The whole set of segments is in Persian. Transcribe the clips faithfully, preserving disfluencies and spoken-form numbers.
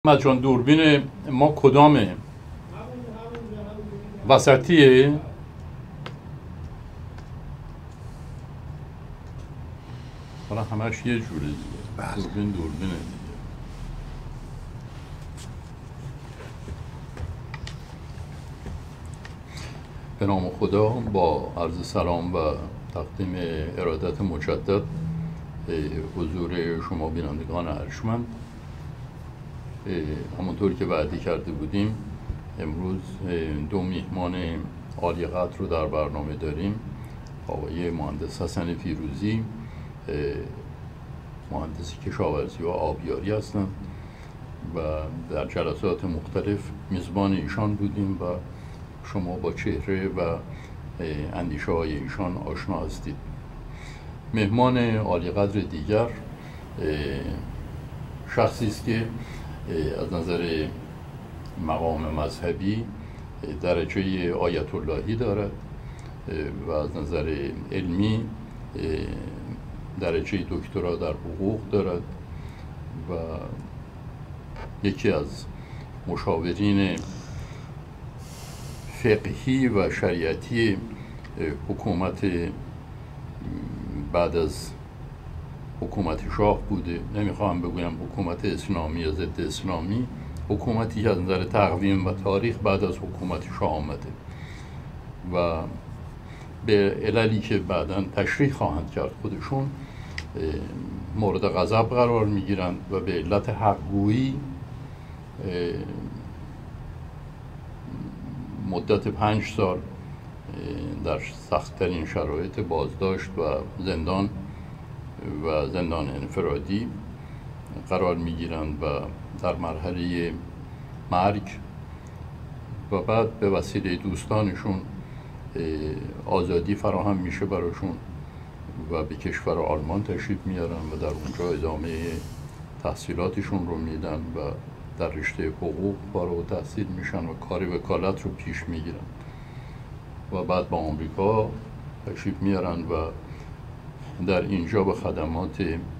محمد جان دوربین ما کدامه؟ وسطیه؟ حالا همش یه جوره دیگه. دوربین دوربینه دیگه. به نام خدا، با عرض سلام و تقدیم ارادت مجدد حضور شما بینندگان ارجمند، همونطور که وعده کرده بودیم امروز دو میهمان عالی قدر رو در برنامه داریم. آقای مهندس حسن فیروزی، مهندس کشاورزی و آبیاری هستند و در جلسات مختلف میزبان ایشان بودیم و شما با چهره و اندیشه های ایشان آشنا هستید. مهمان عالی قدر دیگر شخصی است که از نظر مقام مذهبی درجه آیت اللهی دارد و از نظر علمی درجه دکترا در حقوق دارد و یکی از مشاورین فقهی و شریعتی حکومت بعد از حکومت شاه بوده. نمیخوام بگویم حکومت اسلامی یا ضد اسلامی، حکومتی که از نظر تقویم و تاریخ بعد از حکومت شاه آمده و به عللی که بعداً تشریح خواهند کرد خودشون مورد غضب قرار میگیرند و به علت حقگویی مدت پنج سال در سخت‌ترین شرایط بازداشت و زندان و زندان انفرادی قرار میگیرند و در مرحله مرگ و بعد به وسیله دوستانشون آزادی فراهم میشه براشون و به کشور آلمان تشریف میارن و در اونجا ادامه تحصیلاتشون رو میدن و در رشته حقوق فارغ التحصیل میشن و کار وکالت رو پیش میگیرن و بعد با آمریکا تشریف میارن و در اینجا به خدمات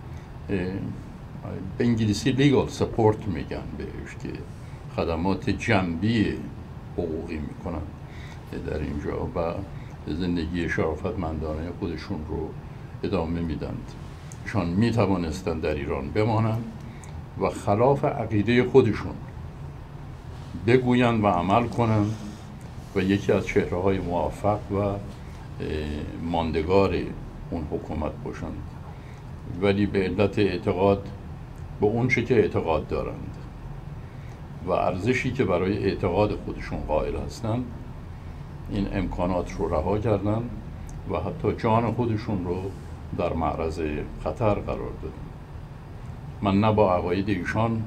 به انگلیسی لیگال سپورت میگن بهش که خدمات جنبی حقوقی میکنن در اینجا و زندگی شرافتمندانه خودشون رو ادامه میدند. ایشان میتوانستن در ایران بمانند و خلاف عقیده خودشون بگویند و عمل کنند و یکی از چهره‌های موفق و ماندگار اون حکومت باشند، ولی به علت اعتقاد به اون چه که اعتقاد دارند و ارزشی که برای اعتقاد خودشون قائل هستند این امکانات رو رها کردن و حتی جان خودشون رو در معرض خطر قرار دادن. من نه با عقاید ایشان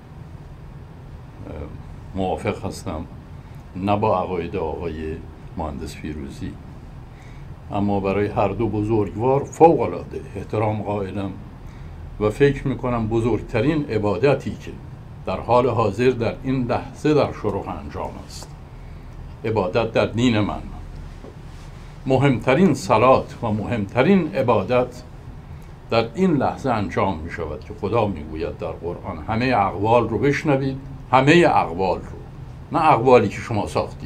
موافق هستم نه با عقاید آقای مهندس فیروزی، اما برای هر دو بزرگوار فوق العاده احترام قائلم و فکر میکنم بزرگترین عبادتی که در حال حاضر در این لحظه در شروع انجام است عبادت در دین من، مهمترین صلات و مهمترین عبادت در این لحظه انجام می شود که خدا می گوید در قرآن همه اقوال رو بشنوید، همه اقوال رو، نه اقوالی که شما ساختید،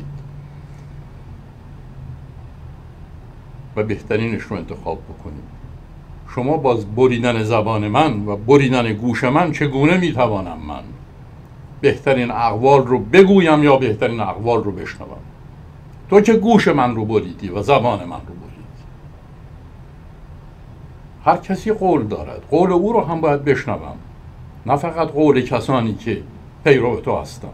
و بهترینش رو انتخاب بکنید. شما باز بریدن زبان من و بریدن گوش من چگونه می توانم من بهترین اقوال رو بگویم یا بهترین اقوال رو بشنوم؟ تو که گوش من رو بریدی و زبان من رو بریدی. هر کسی قول دارد، قول او رو هم باید بشنوم، نه فقط قول کسانی که پیرو تو هستند.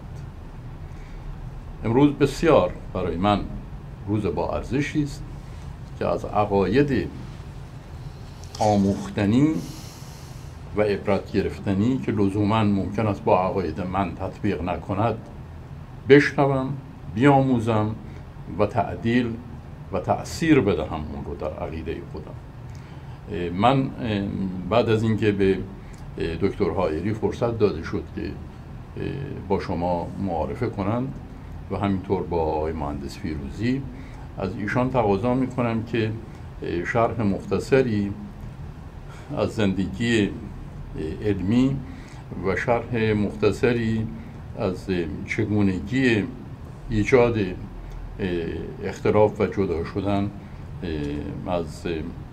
امروز بسیار برای من روز با ارزشی است که از عقاید آموختنی و عبرت گرفتنی که لزوما ممکن است با عقاید من تطبیق نکند بشنوم، بیاموزم و تعدیل و تأثیر بدهم اون رو در عقیده خودم. من بعد از اینکه به دکتر حائری فرصت داده شد که با شما معارفه کنند و همینطور با آقای مهندس فیروزی، از ایشان تقاضا میکنم که شرح مختصری از زندگی علمی و شرح مختصری از چگونگی ایجاد اختلاف و جدا شدن از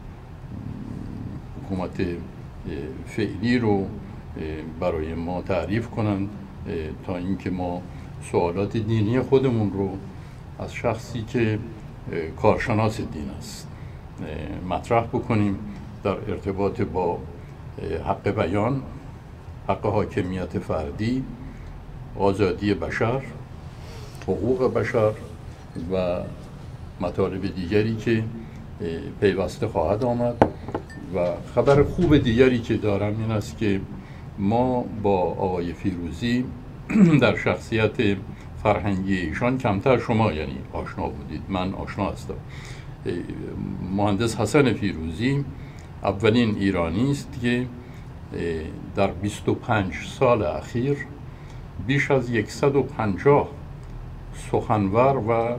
حکومت فعلی رو برای ما تعریف کنند تا اینکه ما سوالات دینی خودمون رو از شخصی که کارشناس دین است مطرح بکنیم در ارتباط با حق بیان، حق حاکمیت فردی، آزادی بشر، حقوق بشر و مطالب دیگری که پیوسته خواهد آمد. و خبر خوب دیگری که دارم این است که ما با آقای فیروزی در شخصیت فرهنگی ایشان کمتر شما یعنی آشنا بودید، من آشنا هستم. مهندس حسن فیروزی اولین ایرانی است که در بیست و پنج سال اخیر بیش از صد و پنجاه سخنور و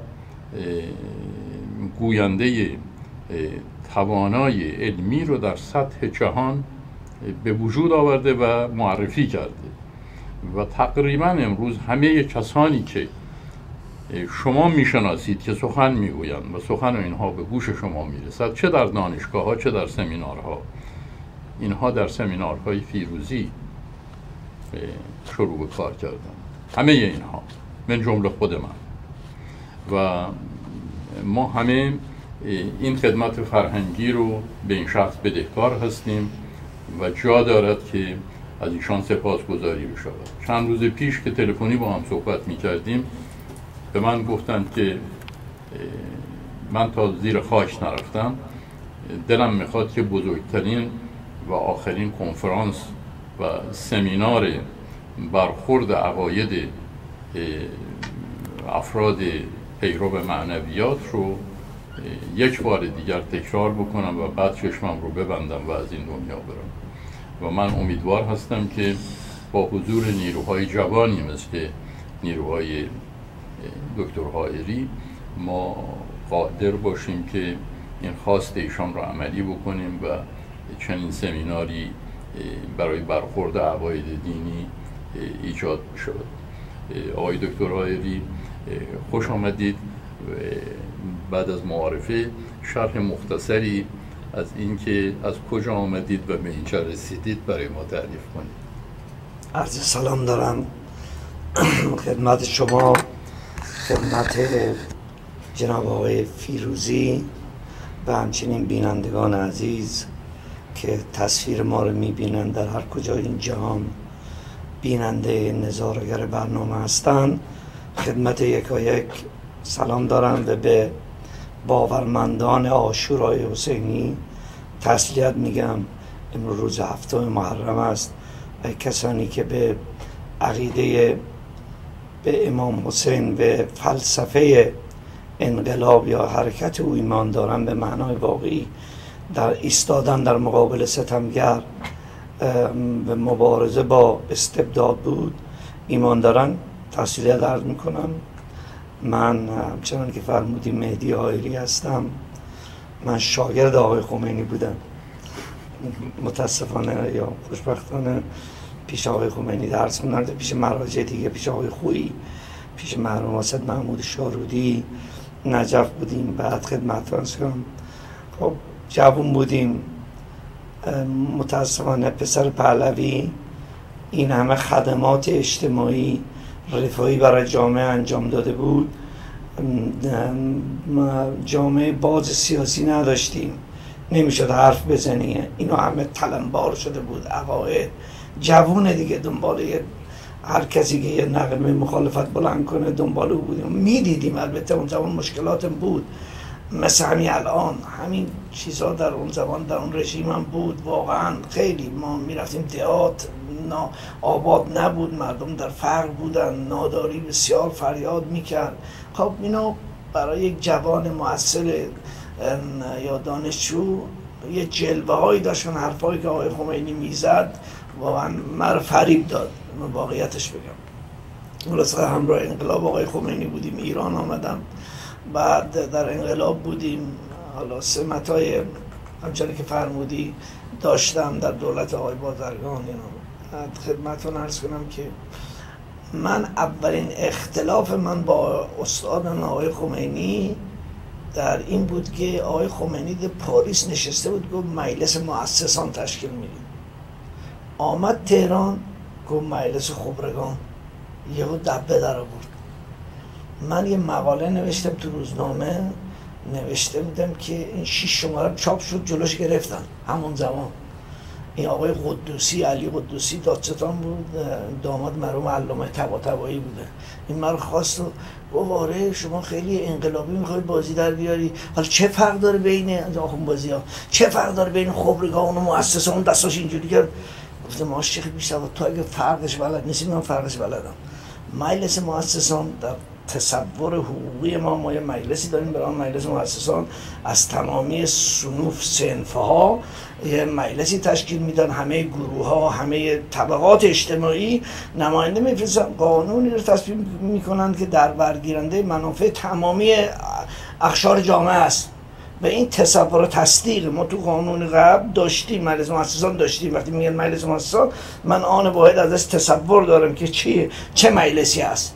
گوینده توانای علمی رو در سطح جهان به وجود آورده و معرفی کرده و تقریبا امروز همه کسانی که شما میشناسید که سخن میگویند و سخن اینها به گوش شما میرسد، چه در دانشگاه ها چه در سمینارها، اینها در سمینارهای فیروزی شروع به کار کردن، همه اینها من جمله خود من. و ما همه این خدمت فرهنگی رو به این شخص بدهکار هستیم و جا دارد که از ایشان سپاسگزاری بشود. چند روز پیش که تلفنی با هم صحبت می کردیم به من گفتند که من تا زیر خاک نرفتم، دلم میخواد که بزرگترین و آخرین کنفرانس و سمینار برخورد عقاید افراد پیرو معنویات رو یک بار دیگر تکرار بکنم و بعد چشمم رو ببندم و از این دنیا برم. و من امیدوار هستم که با حضور نیروهای جوانی مثل نیروهای دکتر حائری ما قادر باشیم که این خواست ایشان رو عملی بکنیم و چنین سمیناری برای برخورد عقاید دینی ایجاد شد. آقای دکتر حائری خوش آمدید. بعد از معارفه شرح مختصری از اینکه از کجا آمدید و به اینجا رسیدید برای ما تعریف کنید. عرض سلام دارم خدمت شما، خدمت جناب آقای فیروزی و همچنین بینندگان عزیز که تصویر ما رو میبینند در هر کجای این جهان بیننده نظاره‌گر برنامه هستند. خدمت یکایک سلام دارم و به باورمندان عاشورای حسینی تسلیت میگم. امروز روز هفتم محرم است و کسانی که به عقیده به امام حسین و فلسفه انقلاب یا حرکت او ایمان دارن به معنای واقعی در ایستادن در مقابل ستمگر و مبارزه با استبداد بود ایمان دارن، تسلیت عرض میکنم. من همچنان که فرمودی مهدی حائری هستم. من شاگرد آقای خمینی بودم، متاسفانه یا خوشبختانه پیش آقای خمینی درس خوندم، پیش مراجع دیگه، پیش آقای خویی، پیش مرحوم واسط محمود شارودی نجف بودیم. بعد خدمت عرض کنم خب جوون بودیم. متاسفانه پسر پهلوی این همه خدمات اجتماعی رفاهی برای جامعه انجام داده بود، جامعه باز سیاسی نداشتیم، نمیشد حرف بزنی، اینو همه تلمبار شده بود عقاید. جوون دیگه دنبال هر کسی که یه نغمه مخالفت بلند کنه دنبال او بودیم، میدیدیم. البته اون زمان مشکلات بود مثل همین الان، همین چیزها در اون زمان در اون رژیم هم بود. واقعا خیلی ما میرفتیم دهات، آباد نبود، مردم در فقر بودن، ناداری بسیار فریاد میکرد. خب اینا برای یک جوان مؤثر یا دانشجو یه جلوه هایی داشتن، حرفایی که آقای خمینی میزد واقعا من فریب داد. من واقعیتش بگم خلاصه همراه انقلاب آقای خمینی بودیم، ایران آمدم، بعد در انقلاب بودیم. حالا سمتای همچنین که فرمودی داشتم در دولت آقای بازرگان، اینا خدمتتون عرض کنم که من اولین اختلاف من با استادم آقای خمینی در این بود که آقای خمینی در پاریس نشسته بود گفت مجلس مؤسسان تشکیل میدیم. آمد تهران گفت مجلس خبرگان، یهو دبه در آورد. من یه مقاله نوشتم تو روزنامه، نوشته بودم که این شیش شماره چاپ شد، جلوش گرفتن همون زمان. این آقای قدوسی، علی قدوسی دادستان بود، داماد مرحوم علامه طباطبایی بوده. این من خواست و گفت آره شما خیلی انقلابی میخوای بازی در بیاری، حالا چه فرق داره بین آخون بازی ها، چه فرق داره بین خبرگان و مؤسسان؟ دستاش اینجوری کرد. گفتم ماش شیخ بیشتر تو اگه فرقش بلد نیستی من فرقش بلدم. مجلس مؤسسان در تصور حقوقی ما، ما یه مجلسی داریم برای مجلس مؤسسان، از تمامی صنوف صنف‌ها یه مجلسی تشکیل میدن، همه گروه ها، همه طبقات اجتماعی نماینده میفرستن، قانونی رو تصویب میکنن که در برگیرنده منافع تمامی اقشار جامعه است. به این تصور و تصدیق ما تو قانون قبل داشتیم، مجلس مؤسسان داشتیم. وقتی میگن مجلس مؤسسان من آن واحد ازش تصور دارم که چیه، چه مجلسی هست.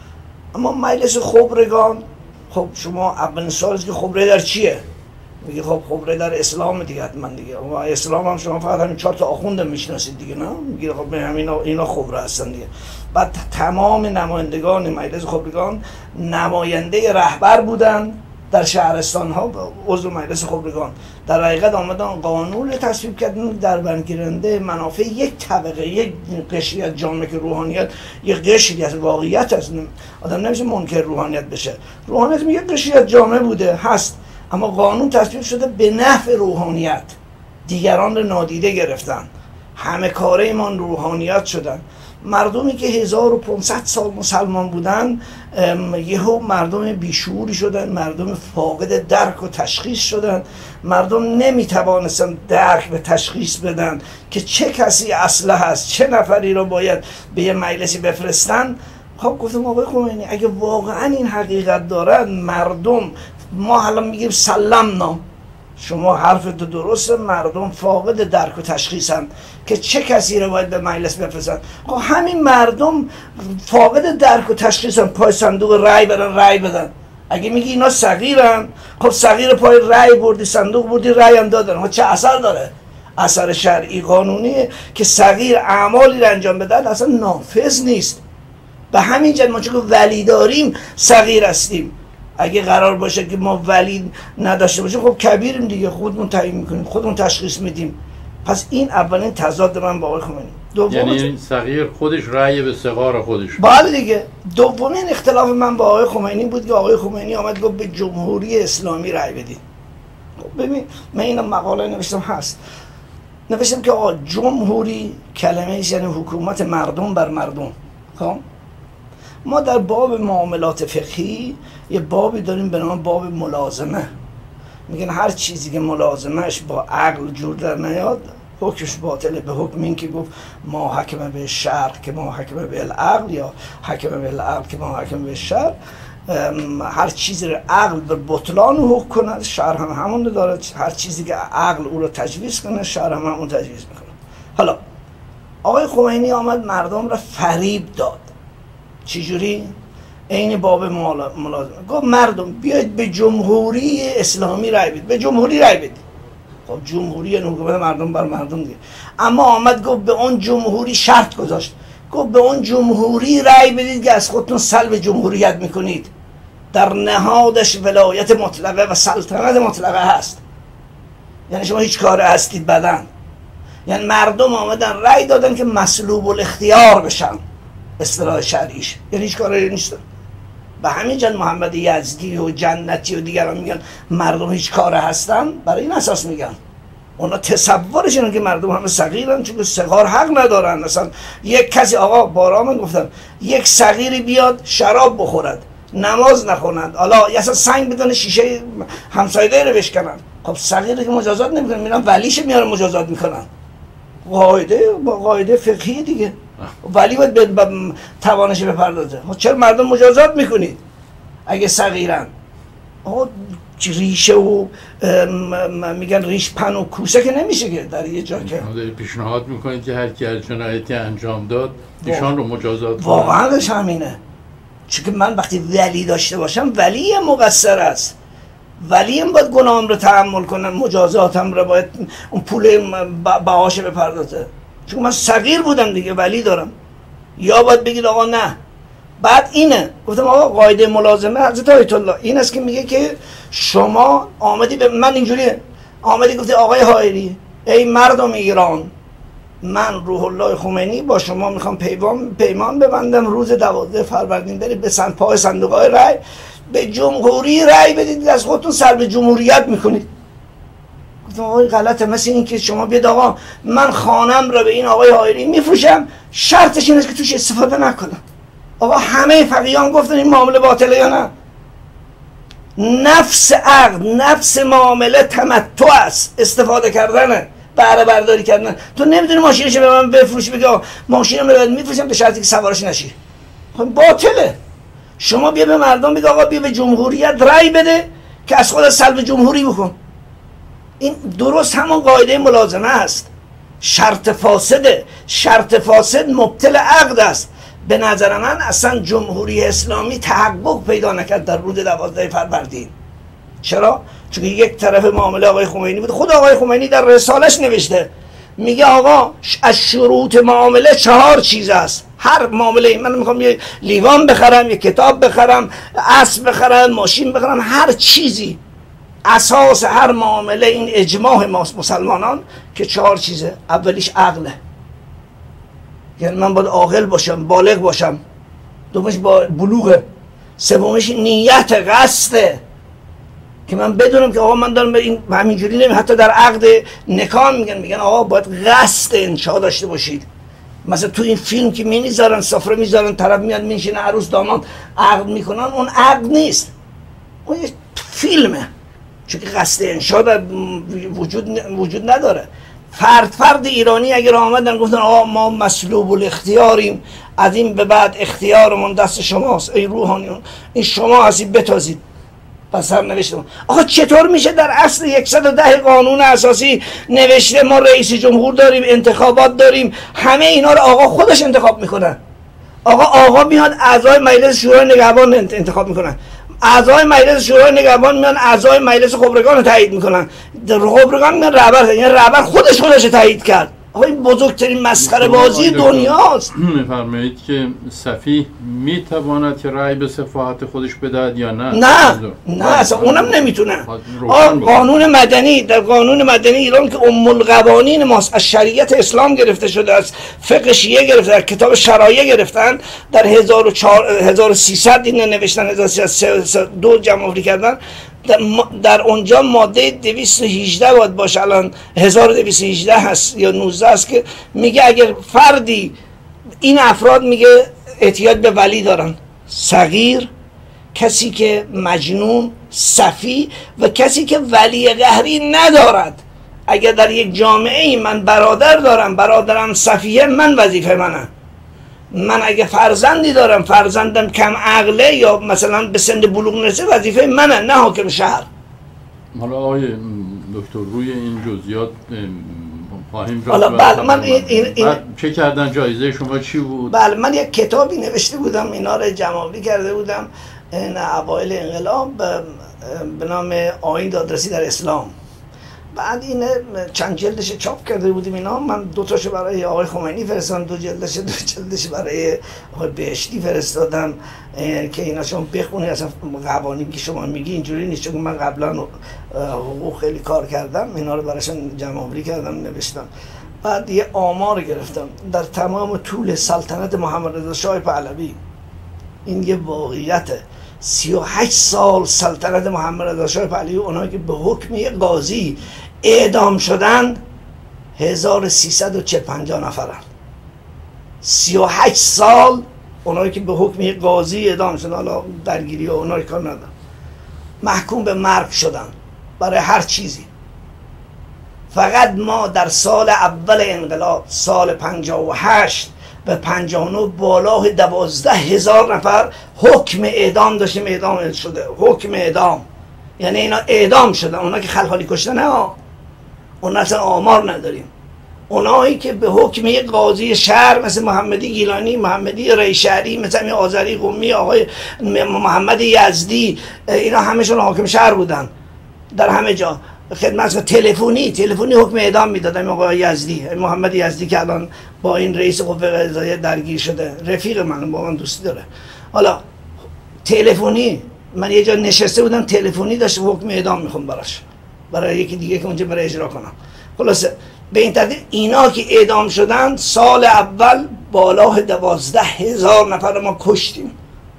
اما مجلس خبرگان، خب شما اولین سوالش که خبره در چیه؟ میگه خب خبره در اسلام دیگه، حتما دیگه. و اسلام هم شما فقط همین چهار تا آخوند میشناسید دیگه، نه؟ میگه خب همین اینا خبره هستن دیگه. بعد تمام نمایندگان مجلس خبرگان نماینده رهبر بودن در شهرستان ها، عضو مجلس خبرگان. در حقیقت آمدن قانون تصویب کردن در برگیرنده منافع یک طبقه، یک قشری از جامعه که روحانیت یک قشری از واقعیت است. آدم نمیشه منکر روحانیت بشه. روحانیت میگه قشری از جامعه بوده هست، اما قانون تصویب شده به نفع روحانیت. دیگران رو نادیده گرفتن، همه کاره ایمان روحانیت شدن. مردمی که هزار و پانصد سال مسلمان بودن یهو مردم بیشعوری شدن، مردم فاقد درک و تشخیص شدن. مردم نمیتوانستن درک به تشخیص بدن که چه کسی اسلحه هست، چه نفری رو باید به یه مجلسی بفرستن. خب گفتم آقای خمینی اگه واقعا این حقیقت دارن مردم، ما حالا میگیم سلمنا، شما حرفت درسته، مردم فاقد درک و تشخیصن که چه کسی رو باید به مجلس بفرستن. خب همین مردم فاقد درک و تشخیصن، پای صندوق رای برن رای بدن. اگه میگی اینا صغیرن، خب صغیر پای رای بردی، صندوق بردی، رای هم دادن، چه اثر داره؟ اثر شرعی قانونیه که صغیر اعمالی رو انجام بدن اصلا نافذ نیست. به همین جد ما چون ولی داریم صغیر هستیم. اگه قرار باشه که ما ولی نداشته باشیم خب کبیریم دیگه، خودمون تعیین میکنیم، خودمون تشخیص میدیم. پس این اولین تضاد من با آقای خمینی. یعنی صغیر خودش رأی به صغار خودش. بله دیگه. دومین اختلاف من با آقای خمینی بود که آقای خمینی آمد گفت به جمهوری اسلامی رأی بدید. خب ببین من این مقاله نوشتم هست. نوشتم که آقا جمهوری کلمه ایش یعنی حکومت مردم بر مردم. خب ما در باب معاملات فقهی یه بابی داریم به نام باب ملازمه. میگن هر چیزی که ملازمهش با عقل جور در نیاد حکمش باطله. به حکم این که گفت ما حکم به شرع که ما حکم به العقل، یا حکم به العقل که ما حکم به شرع، هر چیزی رو عقل به بطلان حکم کنه شرع هم همون داره، هر چیزی که عقل او رو تجویز کنه شرع هم همون تجویز میکنه. حالا آقای خمینی آمد مردم را فریب داد. چجوری؟ این باب ملازمه گفت مردم بیاید به جمهوری اسلامی رای بدید، به جمهوری رای بدید. خب جمهوری یعنی حکومت مردم بر مردم دیگه. اما آمد گفت به اون جمهوری شرط گذاشت، گفت به اون جمهوری رای بدید که از خودتون سلب جمهوریت میکنید. در نهادش ولایت مطلقه و سلطنت مطلقه هست. یعنی شما هیچ کاره هستید بدن. یعنی مردم آمدن رای دادن که مسلوب الاختیار بشن، اصطلاح شرعیش، یعنی هیچ کاری نیست. به همین جن محمد یزدی و جنتی و دیگران میگن مردم هیچ کاره هستن، برای این اساس میگن. اونا تصورش اینه که مردم همه صغیرن، چون صغار حق ندارن. مثلا یک کسی، آقا بارا من گفتم، یک صغیری بیاد شراب بخورد، نماز نخونند، حالا اصلا سنگ بدن شیشه همسایه رو بشکنن، خب صغیری که مجازات نمیکنن، میرن ولیش میارن مجازات میکنن. قاعده با قاعده فقهی دیگه، ولی باید به توانش بپردازه. چرا مردم مجازات میکنید اگه صغیرن؟ ریشه و میگن ریش پن و کوسه که نمیشه که در یه جا که پیشنهاد میکنید که هر کی از جنایتی انجام داد ایشان رو مجازات واقعا همینه. چون که من وقتی ولی داشته باشم ولی مقصر است، ولی هم باید گناهم رو تحمل کنم، مجازاتم رو باید اون پول بهاش بپردازه. چون من صغیر بودم دیگه، ولی دارم. یا باید بگید آقا نه. بعد اینه گفتم آقا قاعده ملازمه حضرت آیت الله این است که میگه که شما آمدی به من اینجوری آمدی گفتی آقای حائری ای مردم ایران، من روح الله خمینی با شما میخوام پیمان پیمان ببندم روز دوازده فروردین برید به سن پای صندوق های رای به جمهوری رای بدید، از خودتون سلب جمهوریت میکنید. گفتم آقای غلطه، مثل این که شما بیاد آقا من خانم را به این آقای حائری میفروشم، شرطش این است که توش استفاده نکنم. آقا همه فقیهان گفتن این معامله باطله یا نه؟ نفس عقد، نفس معامله تمتع است، استفاده کردنه، بهره برداری کردن. تو نمیدونی ماشینش به من بفروشی بگی ماشینم رو میفروشم به شرطی که سوارش نشی. خب باطله. شما بیا به مردم بگی آقا بیا به جمهوریت رأی بده که از خود سلب جمهوری بکن. این درست همون قاعده ملازمه است. شرط فاسده، شرط فاسد مبطل عقد است. به نظر من اصلا جمهوری اسلامی تحقق پیدا نکرد در روز دوازده فروردین. چرا؟ چون یک طرف معامله آقای خمینی بود. خود آقای خمینی در رسالش نوشته، میگه آقا از شروط معامله چهار چیز است. هر معامله من میخوام یه لیوان بخرم، یه کتاب بخرم، اسب بخرم، ماشین بخرم، هر چیزی، اساس هر معامله این اجماع ماست مسلمانان که چهار چیزه. اولیش عقله، یعنی من باید عاقل باشم، بالغ باشم. دومش با بلوغه. سومش نیت، قصده، که من بدونم که آقا من دارم به این همینجوری نمی، حتی در عقد نکاح میگن میگن آقا باید قصد انشاء داشته باشید. مثلا تو این فیلم که میذارن سفره میذارن طرف میاد میشینه عروس داماد عقد میکنن، اون عقد نیست، اون یه فیلمه، چون که قصد انشاء در وجود وجود نداره. فرد فرد ایرانی اگر آمدن گفتن آقا ما مسلوب الاختیاریم، از این به بعد اختیارمون دست شماست ای روحانیون، این شما هستید بتازید، پس هم نوشتم آقا چطور میشه در اصل صد و ده قانون اساسی نوشته ما رئیس جمهور داریم، انتخابات داریم، همه اینا رو آقا خودش انتخاب میکنن. آقا آقا میاد اعضای مجلس شورای نگهبان انتخاب میکنن، اعضای مجلس شورای نگهبان میان اعضای مجلس خبرگان رو تایید میکنن، خبرگان میان رهبر، یعنی رهبر خودش خودش رو تایید کرد. آقا این بزرگترین مسخره بازی دنیاست. میفرمایید که سفیه میتواند که رأی به سفاهت خودش بدهد یا نه؟ نه نه اصلا اونم نمیتونه. قانون مدنی، در قانون مدنی ایران که ام القوانین ماست، از شریعت اسلام گرفته شده، از فقه شیعه گرفته، در کتاب شرایع گرفتن، در هزار و سیصد این نوشتن، هزار و سیصد دو جمع آوری کردن، در اونجا ماده دویست و هجده باید باشه، الان هزار و دویست و هجده هست یا نوزده هست، که میگه اگر فردی، این افراد میگه احتیاج به ولی دارن، صغیر، کسی که مجنون، صفی و کسی که ولی قهری ندارد. اگر در یک جامعه ای من برادر دارم، برادرم صفیه، من وظیفه منه. من اگه فرزندی دارم، فرزندم کم عقله یا مثلا به سن بلوغ نرسه، وظیفه منه، نه حاکم شهر. حالا آقای دکتر روی این جزئیات خواهیم رفت. حالا بله من این, این, این چه کردن؟ جایزه شما چی بود؟ بله من یک کتابی نوشته بودم، اینا رو جمع‌آوری کرده بودم این اوایل انقلاب به نام آیین دادرسی در اسلام. بعد این چند جلدش چاپ کرده بودیم اینا، من دو تاشو برای آقای خمینی فرستادم، دو جلدش دو جلدش برای آقای بهشتی فرستادم که اینا شما بخونی. اصلا قوانین که شما میگی اینجوری نیست، چون من قبلا حقوق خیلی کار کردم، اینا رو براشون جمع آوری کردم نوشتم. بعد یه آمار گرفتم در تمام طول سلطنت محمد رضا شاه پهلوی، این یه واقعیته، سی و هشت سال سلطنت محمد رضا شاه پهلوی اونایی که به حکم قاضی اعدام شدن هزار و سیصد و چهل و پنجاه نفرن. سی و هشت سال اونایی که به حکم قاضی اعدام شدن، حالا درگیری ها اونایی کار ندارن، محکوم به مرگ شدن برای هر چیزی. فقط ما در سال اول انقلاب، سال پنجاه و هشت به پنجاه و نه بالای دوازده هزار نفر حکم اعدام داشتیم، اعدام شده، حکم اعدام. یعنی اینا اعدام شدن، اونا که خلخالی کشتن ها، اونا اصلا آمار نداریم. اونایی که به حکم یک قاضی شهر مثل محمدی گیلانی، محمدی ریشهری، مثل این آذری قمی، آقای محمد یزدی، اینا همشون حاکم شهر بودن در همه جا. خدمت تلفنی تلفنی حکم اعدام میدادن آقای یزدی، محمد یزدی که الان با این رئیس قوه قضاییه درگیر شده، رفیق من، با من دوستی داره. حالا تلفنی من یه جا نشسته بودم، تلفنی داشت حکم اعدام میخوام براش، برای یکی دیگه که اونجا برای اجرا کنم. خلاصه به این ترتیب اینا که اعدام شدن سال اول بالا دوازده هزار نفر ما کشتیم.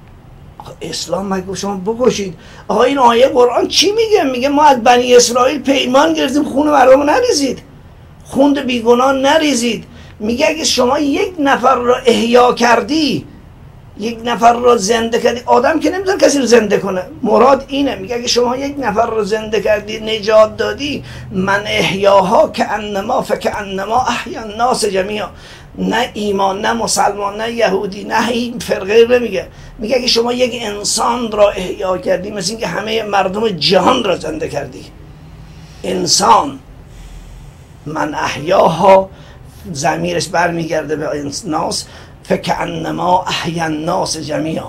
اسلام مگه شما بکشید؟ آقا این آیه قرآن چی میگه؟ میگه ما از بنی اسرائیل پیمان گرفتیم خون مردم نریزید، خون بیگناه نریزید. میگه اگه شما یک نفر رو احیا کردی، یک نفر رو زنده کردی، آدم که نمیتونه کسی رو زنده کنه، مراد اینه. میگه اگه شما یک نفر رو زنده کردی، نجات دادی، من احیاها که انما فکأنما احیا الناس جمیعا. نه ایمان، نه مسلمان، نه یهودی، نه این فرقه رو میگه. میگه اگه شما یک انسان را احیا کردی، مثل اینکه همه مردم جهان را زنده کردی. انسان، من احیاها ضمیرش برمیگرده به الناس، فکأنما احیا الناس جمیعا.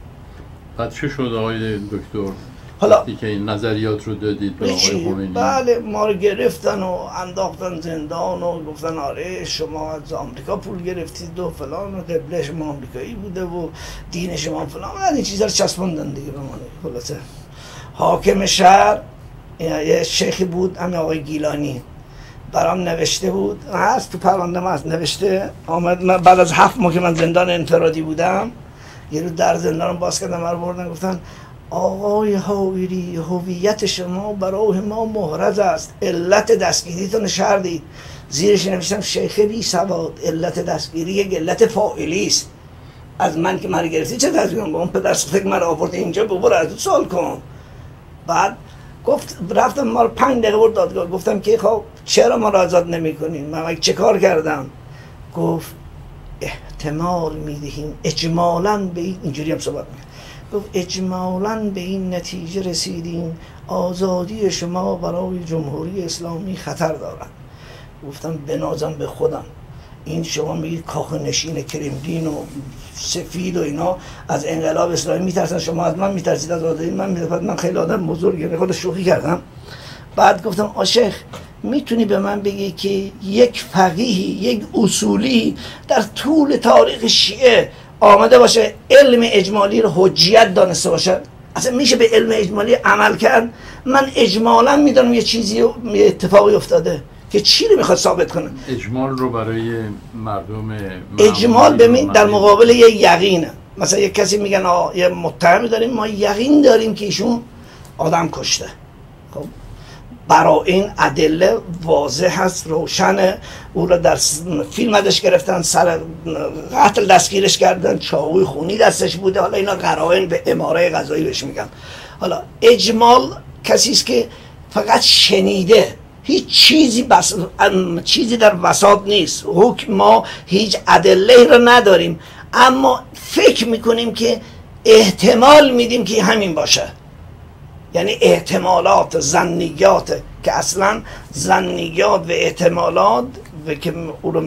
بعد چه شد آقای دکتر؟ حالا وقتی که این نظریات رو دادید به آقای خمینی؟ بله، ما رو گرفتن و انداختن زندان و گفتن آره شما از آمریکا پول گرفتید و فلان و قبله شما آمریکایی بوده و دین شما فلان، این چیزا رو چسبوندن دیگه به ما. خلاصه حاکم شهر یه شیخی بود، همین آقای گیلانی، برام نوشته بود، هست تو پرونده ما هست، نوشته آمد. من بعد از هفت ماه که من زندان انفرادی بودم، یه رو در زندان باز کردم، من رو بردن گفتن آقای حاویری هویت شما برای ما محرز است، علت دستگیریتون شهر دید. زیرش نوشتم شیخ بی سواد، علت دستگیری یک علت فاعلی است. از من که من گرفتی چه دستگیرم؟ با اون پدر فکر من آورد اینجا ببر از اون سوال کن. بعد گفت رفتم ما رو پنج دقیقه برد دادگاه، گفتم که خب چرا ما رو آزاد نمی کنین؟ من چه کار کردم؟ گفت احتمال میدهیم اجمالاً به این، اینجوری هم صحبت میکنم، گفت اجمالاً به این نتیجه رسیدیم آزادی شما برای جمهوری اسلامی خطر دارد. گفتم بنازم به خودم، این شما میگید کاخ نشین کرملین و سفید و اینا از انقلاب اسلامی میترسن، شما از من میترسید از آزادی من میترسید؟ من خیلی آدم بزرگی، خود شوخی کردم. بعد گفتم آشیخ میتونی به من بگی که یک فقیهی، یک اصولی در طول تاریخ شیعه آمده باشه علم اجمالی رو حجیت دانسته باشه؟ اصلا میشه به علم اجمالی عمل کرد؟ من اجمالا میدونم یه چیزی یه اتفاقی افتاده که چی رو میخواد ثابت کنه. اجمال رو برای مردم اجمال ببین در مقابل یه یقینه. مثلا یک کسی میگن آه یه متهمی داریم، ما یقین داریم که ایشون آدم کشته، خب برای این ادله واضح هست، روشنه. او رو در فیلم ازش گرفتن، سر قتل دستگیرش کردن، چاقوی خونی دستش بوده. حالا اینا قرائن به اماره قضایی بهش میگن. حالا اجمال کسی است که فقط شنیده، هیچ چیزی بس... چیزی در بساط نیست، حکم ما هیچ ادله رو نداریم، اما فکر میکنیم که احتمال میدیم که همین باشه. یعنی احتمالات، ظنیات، که اصلا ظنیات و احتمالات و که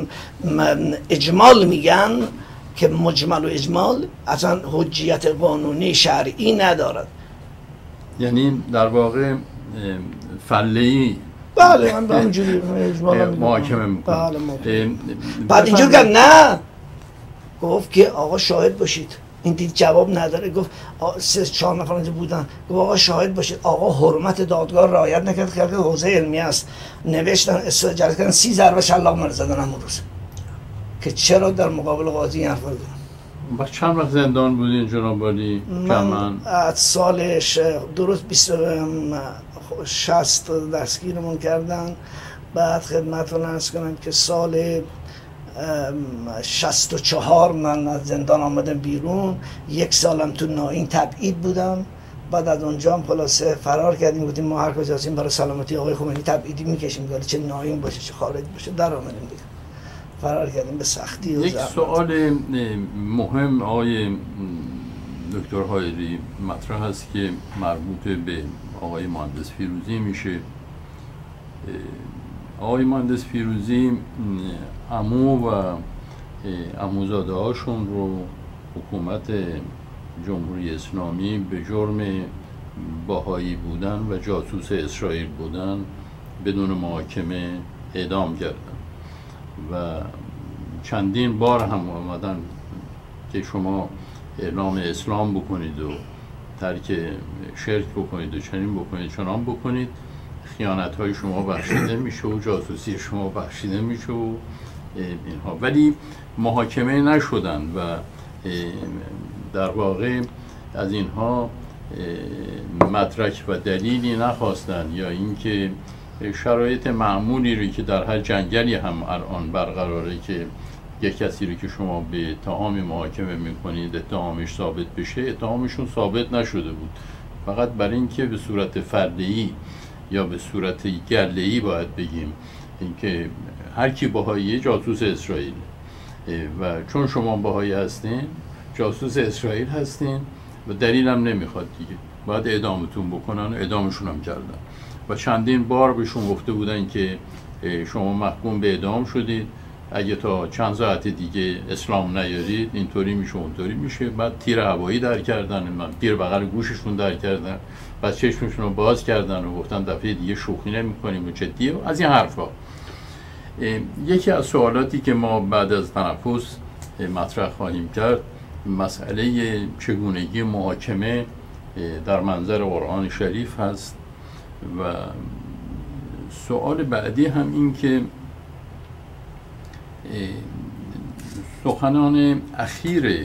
اجمال میگن که مجمل و اجمال اصلا حجیت قانونی شرعی ندارد. یعنی در واقع فله‌ای بله من همینجوری محاکمه میکنم. بله بعد اینجور که نه، گفت که آقا شاهد باشید. این دید جواب نداره، گفت سه چهار نفر اونجا بودن، گفت آقا شاهد باشید. آقا حرمت دادگاه رعایت نکرد که حوزه علمی است، نوشتن استجاره کردن، سی ضربه شلاق من زدن همون روز که چرا در مقابل قاضی این حرف رو با چند وقت زندان بودین جناب عالی؟ من از سال درست بیست شصت دستگیرمون کردن. بعد خدمتتون عرض کنم که سال شصت و چهار من از زندان آمدم بیرون، یک سالم تو ناین تبعید بودم. بعد از اونجا هم خلاصه فرار کردیم، گفتیم ما هر کجا هستیم برای سلامتی آقای خمینی تبعیدی میکشیم، داره چه ناین باشه چه خارج باشه، در آمدیم دیگه. فرار کردیم به سختی و یک زحمت. سوال مهم آقای دکتر هایری مطرح هست که مربوط به آقای مهندس فیروزی میشه. آقای مهندس فیروزی عمو و عموزاده هاشون رو حکومت جمهوری اسلامی به جرم بهایی بودن و جاسوس اسرائیل بودن بدون محاکمه اعدام کردن و چندین بار هم آمدن که شما اعلام اسلام بکنید و ترک شرک بکنید و چنین بکنید چنان بکنید، خیانت های شما بخشیده میشه و جاسوسی شما بخشیده میشه و اینها، ولی محاکمه نشدن و در واقع از اینها مدرک و دلیلی نخواستن یا اینکه شرایط معمولی رو که در هر جنگلی هم الان برقراره که یک کسی رو که شما به اتهام محاکمه میکنید اتهامش ثابت بشه، اتهامشون ثابت نشده بود، فقط برای اینکه به صورت فرده‌ای یا به صورت گله‌ای باید بگیم اینکه هر کی بهایی جاسوس اسرائیل و چون شما بهایی هستین جاسوس اسرائیل هستین و دلیل هم نمیخواد دیگه، باید اعدامتون بکنن و اعدامشون هم کردن و چندین بار بهشون گفته بودن که شما محکوم به اعدام شدید، اگه تا چند ساعت دیگه اسلام نیارید اینطوری میشه اونطوری میشه. بعد تیر هوایی در کردن، من تیر بغل گوششون در کردن، بعد چشمشون رو باز کردن و گفتن دفعه دیگه شوخی نمی‌کنیم و جدیه و از این حرفا. یکی از سوالاتی که ما بعد از تنفس مطرح خواهیم کرد مسئله چگونگی محاکمه در منظر قرآن شریف هست و سوال بعدی هم این که سخنان اخیر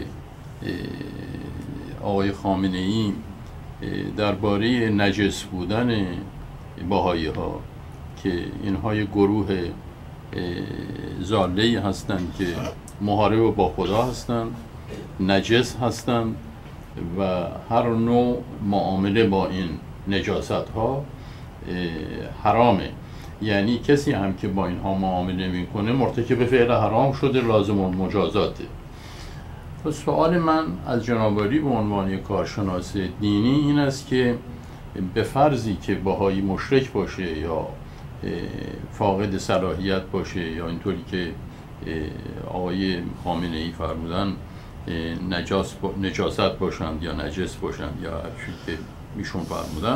آقای خامنه‌ای درباره نجس بودن بهایی ها که اینها یک گروه ضاله‌ای هستند که محارب با خدا هستند، نجس هستند و هر نوع معامله با این نجاست ها حرامه، یعنی کسی هم که با اینها معامله میکنه مرتکب فعل حرام شده، لازم المجازاته. سوال من از جناب عالی به عنوان کارشناس دینی این است که به فرضی که بهایی مشرک باشه یا فاقد صلاحیت باشه یا اینطوری که آقای خامنه ای فرمودن نجاس نجاست باشند یا نجس باشند یا هر چیزی که میشون فرمودن،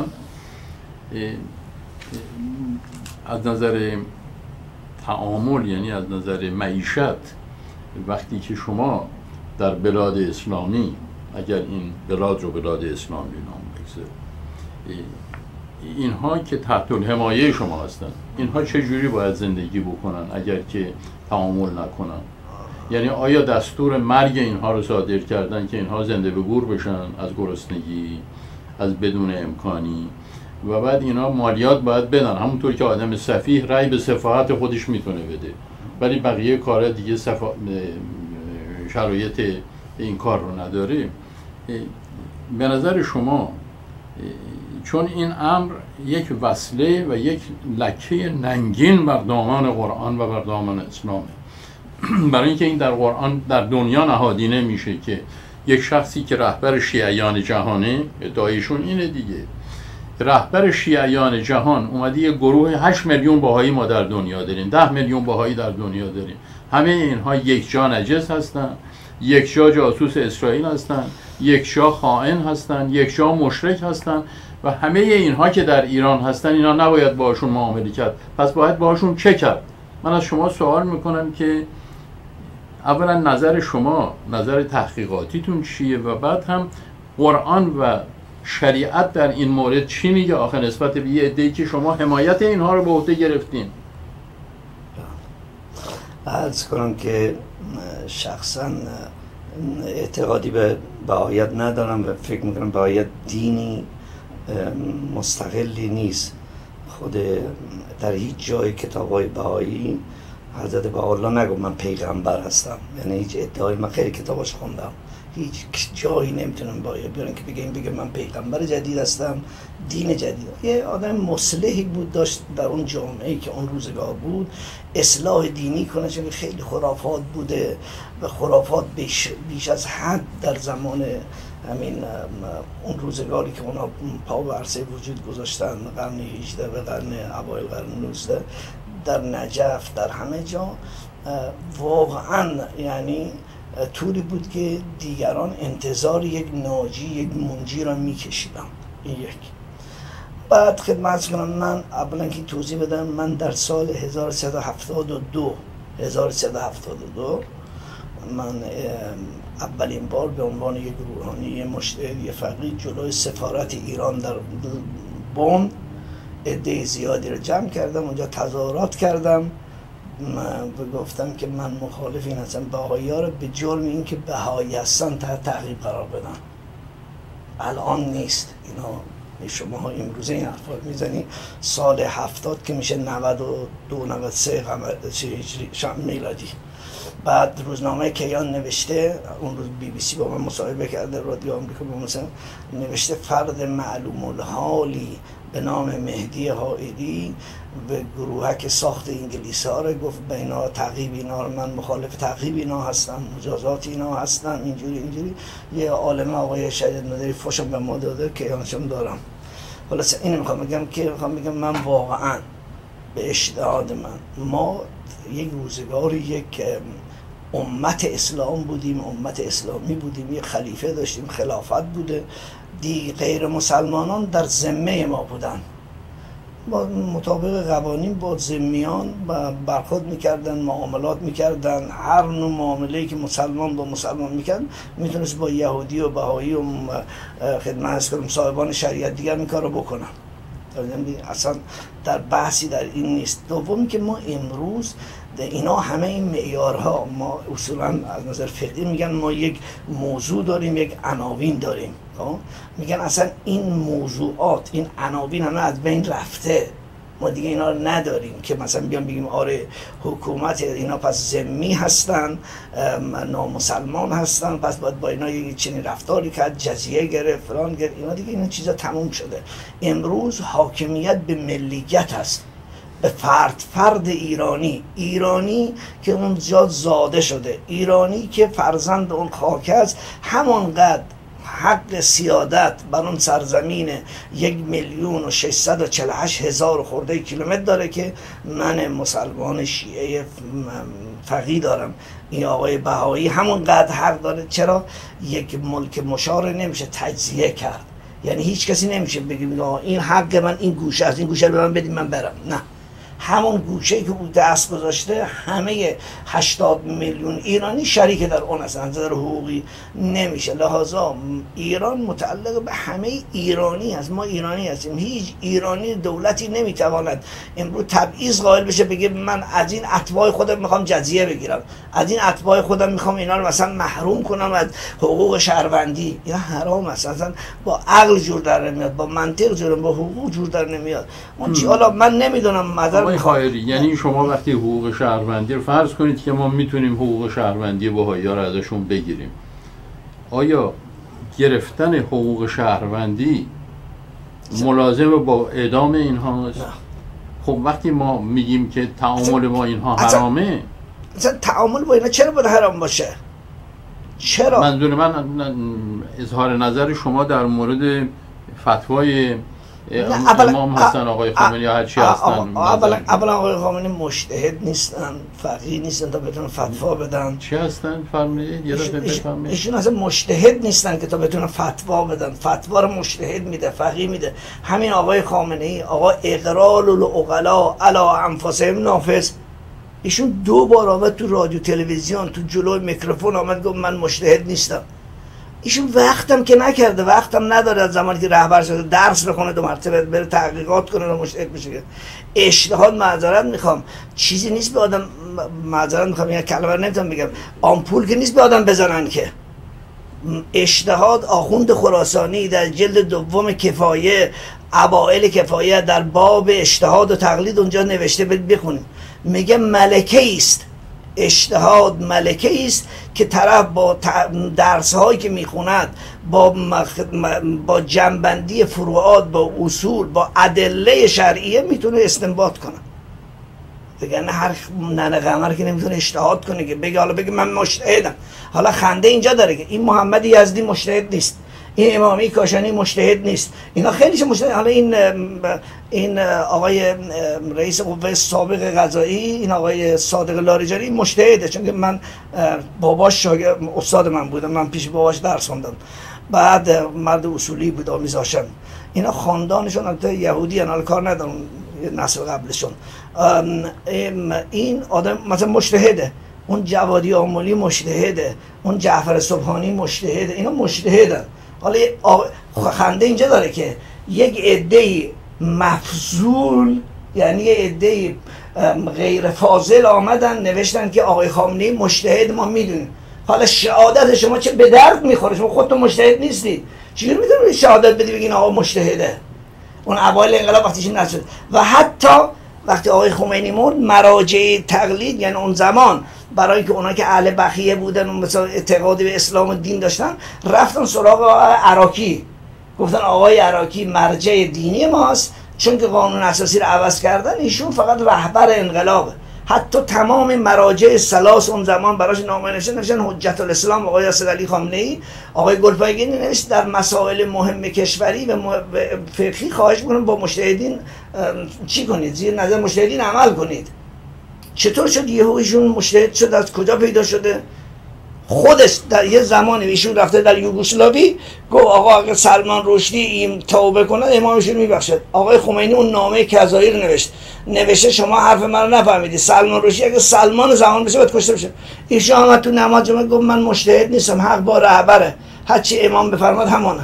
از نظر تعامل یعنی از نظر معیشت وقتی که شما در بلاد اسلامی، اگر این بلاد رو بلاد اسلامی نام بگذارید، اینها که تحت الحمایه شما هستن، اینها چجوری باید زندگی بکنن اگر که تعامل نکنن؟ یعنی آیا دستور مرگ اینها رو صادر کردن که اینها زنده به گور بشن از گرسنگی، از بدون امکانی و بعد اینا مالیات باید بدن، همونطور که آدم سفیه رأی به سفاهت خودش میتونه بده ولی بقیه کارا دیگه سفا... شرایط این کار رو نداره. به نظر شما چون این امر یک وصله و یک لکه ننگین بر دامان قرآن و بر دامان اسلامه، برای اینکه این در قرآن در دنیا نهادینه میشه که یک شخصی که رهبر شیعیان جهانه، ادعایشون اینه دیگه، رهبر شیعیان جهان اومده یه گروه هشت میلیون بهایی ما در دنیا داریم، ده میلیون بهایی در دنیا داریم، همه اینها یک جا نجس هستن، یک جا جاسوس اسرائیل هستن، یک جا خائن هستن، یک جا مشرک هستن و همه اینها که در ایران هستن اینا نباید باشون معامله کرد، پس باید باشون چه کرد؟ من از شما سوال میکنم که اولا نظر شما، نظر تحقیقاتیتون چیه و بعد هم قرآن و شریعت در این مورد چی میگه آخه نسبت به یه عده‌ای که شما حمایت اینها رو به عهده گرفتین؟ عرض کنم که شخصا اعتقادی به بهاییت ندارم و فکر میکنم بهاییت دینی مستقلی نیست. خود در هیچ جای کتاب‌های بهایی حضرت بهاءالله نگو من پیغمبر هستم، یعنی هیچ ادعایی، من خیلی کتاباش خوندم، هیچ جایی نمیتونم باید بیارن که بگم بگم من پیغمبر جدید هستم، دین جدید. یه آدم مصلحی بود، داشت در اون جامعه‌ای که اون روزگار بود اصلاح دینی کنه، چون خیلی خرافات بوده و خرافات بیش, بیش از حد در زمان همین اون روزگاری که اونا پا به عرصه وجود گذاشتن، قرن هجده و قرن اوایل قرن نوزده، در نجف، در همه جا واقعا یعنی طوری بود که دیگران انتظار یک ناجی، یک منجی را میکشیدن. این یک. بعد خدمت کنم من اولا که توضیح بدم، من در سال هزار و سیصد و هفتاد و دو هزار و سیصد و هفتاد و دو من اولین بار به عنوان یک روحانی مجتهد فقیه جلوی سفارت ایران در بن عده زیادی رو جمع کردم، اونجا تظاهرات کردم و گفتم که من مخالف این هستم بهائی‌ها رو به جرم این که بهایی هستن تحت تعقیب قرار بدن. الان نیست، اینا شما ها امروزه این حرفا میزنی، سال هفتاد که میشه نود و دو نود و سه میلادی. بعد روزنامه کیان نوشته، اون روز بی بی سی با من مصاحبه کرده، رادیو آمریکا با مثلا نوشته فرد معلوم الحالی به نام مهدی حائری به گروهک ساخت انگلیسی ها رو گفت به اینا تعقیب اینا رو، من مخالف تعقیب اینا هستم، مجازات اینا هستم، اینجوری اینجوری. یه عالم آقای شهید مداری فوشم به ما داده که یانشم دارم. خلاص اینو میخوام بگم که میخوام بگم من واقعا به اجتهاد من، ما یک روزگار یک امت اسلام بودیم، امت اسلامی بودیم، یک خلیفه داشتیم، خلافت بوده، دی غیر مسلمانان در ذمه ما بودن، با مطابق قوانین با ذمیان برخورد میکردن، معاملات میکردن. هر نوع معامله‌ای که مسلمان با مسلمان میکرد میتونست با یهودی و بهایی و خدمت هست کنم صاحبان شریعت دیگر این کار رو بکنن. اصلا در بحثی در این نیست. دومی که ما امروز اینا همه این معیارها، ما اصولا از نظر فقهی میگن ما یک موضوع داریم، یک عناوین داریم. میگن اصلا این موضوعات، این عناوین همه از بین رفته، ما دیگه اینا رو نداریم که مثلا بیان بگیم آره حکومت اینا پس ذمی هستن، نامسلمان هستن، پس باید با اینا یک چنین رفتاری کرد، جزیه گرفت، فلان گرفت. اینا دیگه اینا چیزا تموم شده. امروز حاکمیت به ملیت هست، به فرد فرد ایرانی، ایرانی که اونجا زاده شده، ایرانی که فرزند اون خاک است، همانقدر حق سیادت بر اون سرزمین یک میلیون و ششصد و چهل و هشت هزار خورده کیلومتر داره که من مسلمان شیعه فقیه دارم. این آقای بهایی همونقدر حق داره. چرا یک ملک مشار نمیشه تجزیه کرد؟ یعنی هیچ کسی نمیشه بگیم این حق من این گوشه است، این گوشه رو به من بدیم من برم. نه، همون گوشه‌ای که او دست گذاشته همه هشتاد میلیون ایرانی شریک در اون هستن، از نظر حقوقی نمیشه. لحاظا ایران متعلق به همه ایرانی هست، ما ایرانی هستیم. هیچ ایرانی دولتی نمیتواند امروز تبعیض قائل بشه بگه من از این اتباع خودم میخوام جزیه بگیرم، از این اتباع خودم میخوام اینا رو مثلا محروم کنم از حقوق شهروندی. اینا حرام است، اصلا با عقل جور در نمیاد، با منطق جور، با حقوق جور در نمیاد. اون چی حالا من نمیدونم مدار خیری. یعنی شما وقتی حقوق شهروندی رو فرض کنید که ما میتونیم حقوق شهروندی بهائی‌ها رو ازشون بگیریم، آیا گرفتن حقوق شهروندی ملازم با اعدام اینها است؟ خب وقتی ما میگیم که تعامل با اینها حرامه، اصلا تعامل با اینا چرا باید حرام باشه؟ چرا؟ منظور من اظهار نظر شما در مورد فتوای امام حسن آقای خامنه‌ای یا هر چی هستن. اولا اولا آقای خامنه‌ای مجتهد نیستن، فقیه نیستن تا بتونن فتوا بدن. چی هستن فرمایید یه دفعه بفرمایید. ایشون اصلا مجتهد نیستن که تا بتونن فتوا بدن. فتوا رو مجتهد میده، فقیه میده. همین آقای خامنه‌ای، آقا اقرال العقلاء علی انفسهم نافذ، ایشون دو بار آمد تو رادیو تلویزیون تو جلوی میکروفون آمد گفت من مجتهد نیستم. ایشون وقتم که نکرده، وقتم نداره از زمانی که رهبر شده درس بخونه، دو مرتبه بره تحقیقات کنه و مجتهد بشه. اجتهاد معذرت میخوام چیزی نیست به آدم، معذرت میخوام این کلمه رو نمیتونم بگم، آمپول که نیست به آدم بزنن که. اجتهاد آخوند خراسانی در جلد دوم کفایه، اوائل کفایه، در باب اجتهاد و تقلید اونجا نوشته، بخونید. میگه ملکه است اجتهاد ملکه است که طرف با درس هایی که میخوند، با با جنبندی فروعات، با اصول، با ادله شرعیه میتونه استنباط کنه. بگن هر ننه قمر که نمیتونه اجتهاد کنه که بگه حالا بگه من مجتهدم. حالا خنده اینجا داره که این محمد یزدی مجتهد نیست، این امامی کاشانی مجتهد نیست، اینا خیلیش مجتهد. حالا این این آقای رئیس قوه سابق قضایی، این آقای صادق لاریجانی مجتهده، چون که من باباش شاگرد استاد من بودم، من پیش باباش درس خوندم. بعد مرد اصولی بود، آمیز هاشم. اینا خاندانشون البته یهودی ان، کار ندارن نسل قبلشون. این آدم مثلا مجتهده، اون جوادی آملی مجتهده، اون جعفر سبحانی مجتهده، اینا مجتهدن. حالا خنده اینجا داره که یک عده مفضول، یعنی یک عده غیر فاضل آمدن نوشتن که آقای خامنه‌ای مجتهد، ما میدونیم. حالا شهادت شما چه به درد میخوره؟ شما خودتون مجتهد نیستید، چجوری میتونید شهادت بدی بگین آقا مجتهده؟ اون اوایل انقلاب وقتیش نشد. و حتی وقتی آقای خمینی مرد، مراجع تقلید، یعنی اون زمان برای که اونا که اهل بخیه بودن و مثلا اعتقادی به اسلام و دین داشتن، رفتن سراغ آقای عراقی، گفتن آقای عراقی مرجع دینی ماست، چون که قانون اساسی رو عوض کردن، ایشون فقط رهبر انقلابه. حتی تمام مراجع سلاس اون زمان براش نامه نوشتن، نوشتن حجت الاسلام آقای اسدعلی خامنه‌ای. آقای گلپایگینی نوشت در مسائل مهم کشوری و فقهی خواهش می‌کنم با مجتهدین چی کنید، زیر نظر مجتهدین عمل کنید. چطور شد یهو ایشون مجتهد شد؟ از کجا پیدا شده؟ خودش در یه زمانی ایشون رفته در یوگسلاوی، گفت آقا اگه سلمان رشدی این توبه کنه امامشون میبخشد. آقای خمینی اون نامه کذایی رو نوشت، نوشته شما حرف من رو نفهمیدی، سلمان رشدی اگه سلمان زمان بشه باید کشته بشه. ایشون آمد تو نماز جمعه گفت من مجتهد نیستم، حق با رهبره، هرچی امام بفرماد همانه.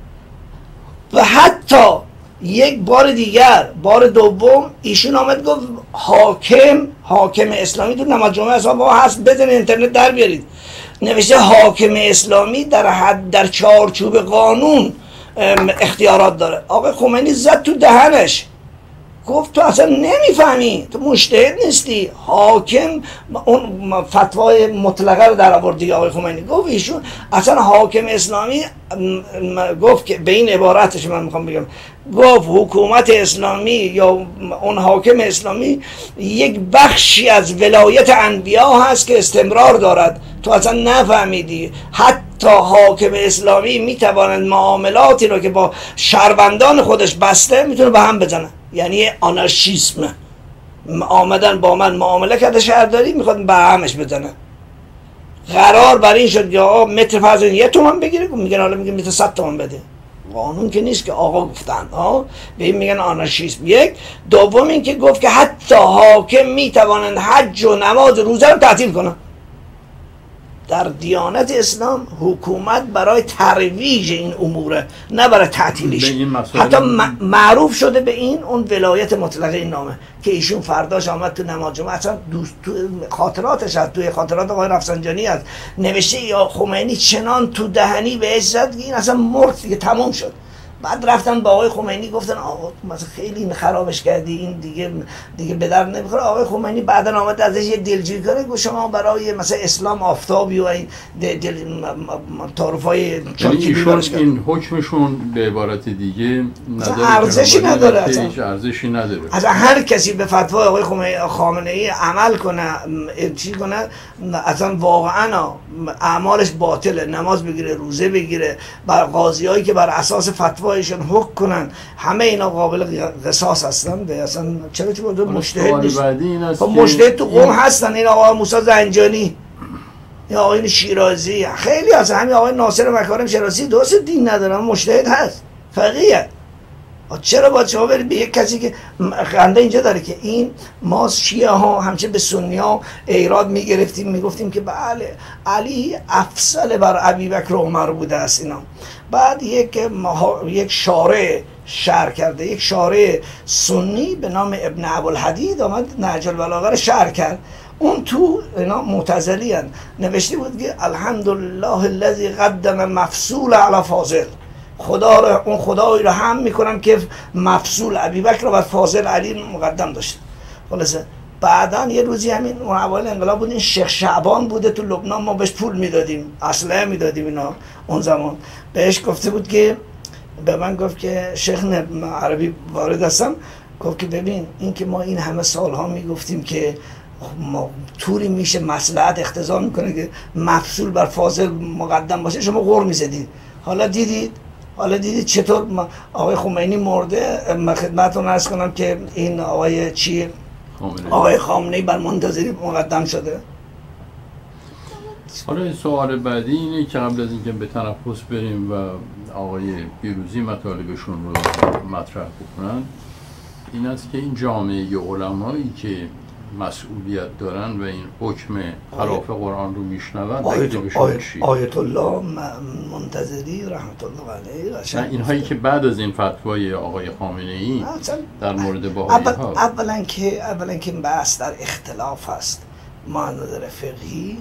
و حتی یک بار دیگر، بار دوم، ایشون آمد گفت حاکم حاکم اسلامی تو نماز جمعه اصلا با هست، بزن اینترنت در بیارید، نوشته حاکم اسلامی در حد در چارچوب قانون اختیارات داره. آقای خمینی زد تو دهنش، گفت تو اصلا نمیفهمی، تو مجتهد نیستی. حاکم اون فتوای مطلقه رو در آورد دیگه. آقای خمینی گفت ایشون اصلا حاکم اسلامی، گفت که به این عبارتش من میخوام بگم، گفت حکومت اسلامی یا اون حاکم اسلامی یک بخشی از ولایت انبیا هست که استمرار دارد، تو اصلا نفهمیدی. حتی حاکم اسلامی میتواند معاملاتی رو که با شهروندان خودش بسته میتونه به هم بزنه، یعنی آنارشیسم. آمدن با من معامله کرده شهرداری، میخواد به همش بزنه. قرار بر این شد یا متر فرض یه تومن بگیره، میگن حالا میگه متر صد تومن بده. قانون که نیست که آقا گفتن، ها به این میگن آنارشیسم. یک دوم این که گفت که حتی حاکم میتوانند حج و نماز و روزه رو تعطیل کنن. در دیانت اسلام حکومت برای ترویج این اموره، نه برای تعطیلش. حتی معروف شده به این اون ولایت مطلقه این نامه که ایشون فرداش آمد تو نماز جمعه، اصلا دوست تو خاطراتش هست، توی خاطرات آقای رفسنجانی هست نوشته یا خمینی چنان تو دهنی بهش زد که این اصلا مرد دیگه، تموم شد. بعد رفتن با آقای خمینی گفتن آقا مثلا خیلی این خرابش کردی، این دیگه دیگه به درد نمیخوره. آقای خمینی بعداً آمد ازش یه دلجویی کنه، گفت شما برای مثلا اسلام آفتابی و این دل تعارفای چاکی بیارش کرد. این حکمشون به عبارت دیگه ارزشی نداره، اصلا ارزشی نداره. از هر کسی به فتوای آقای خامنه‌ای عمل کنه، چی کنه، اصلا واقعا اعمالش باطله. نماز بگیره، روزه بگیره، بر قاضیایی که بر اساس فتوا ایشون حکم کنن، همه اینا قابل قصاص هستن. به اصلا چرا چه بود مجتهد نیست؟ خب مجتهد تو قم هستن، این آقای موسی زنجانی یا آقای شیرازی، خیلی از همین آقای ناصر مکارم شیرازی درست دین ندارن، مجتهد هست، فقیه. چرا باید شما برید به یک کسی که خنده اینجا داره که این ما شیعه ها همچه به سنی ها ایراد میگرفتیم، میگفتیم که بله علی افضل بر ابوبکر و عمر بوده است اینا. بعد یک یک شارع شرح کرده، یک شارع سنی به نام ابن ابوالحدید آمد نهج البلاغه رو شرح کرد. اون تو اینا معتزلی هستند، نوشته بود که الحمدلله الذی قدم مفصول علی فاضل، خدا رو اون خدایی رو هم میکنم که مفصول ابوبکر و فاضل علی مقدم داشته. خلاصه بعدا یه روزی همین اون اوایل انقلاب بود، این شیخ شعبان بوده تو لبنان، ما بهش پول میدادیم، اسلحه میدادیم اینا اون زمان. بهش گفته بود که به من گفت که شیخ عربی وارد هستم، گفت که ببین این که ما این همه سالها میگفتیم که ما طوری میشه مصلحت اقتضا میکنه که مفصول بر فاضل مقدم باشه، شما غر میزدید. حالا دیدید حالا دیدید چطور آقای خمینی مرده. من خدمتتون عرض کنم که این آقای چی آقای خامنه‌ای بر منتظری مقدم شده. حالا این سوال بعدی اینه که قبل از اینکه به تنفس بریم و آقای پیروزی مطالبشون رو مطرح بکنن، این است که این جامعه علمایی که مسئولیت دارن و این حکم خلاف قرآن رو میشنون، تکلیفشون چیه؟ آیت الله منتظری رحمت الله علیه، اینهایی که بعد از این فتوای آقای خامنه‌ای در مورد بهایی ها، اولا که اولا که بحث در اختلاف است، ما نظر فقهی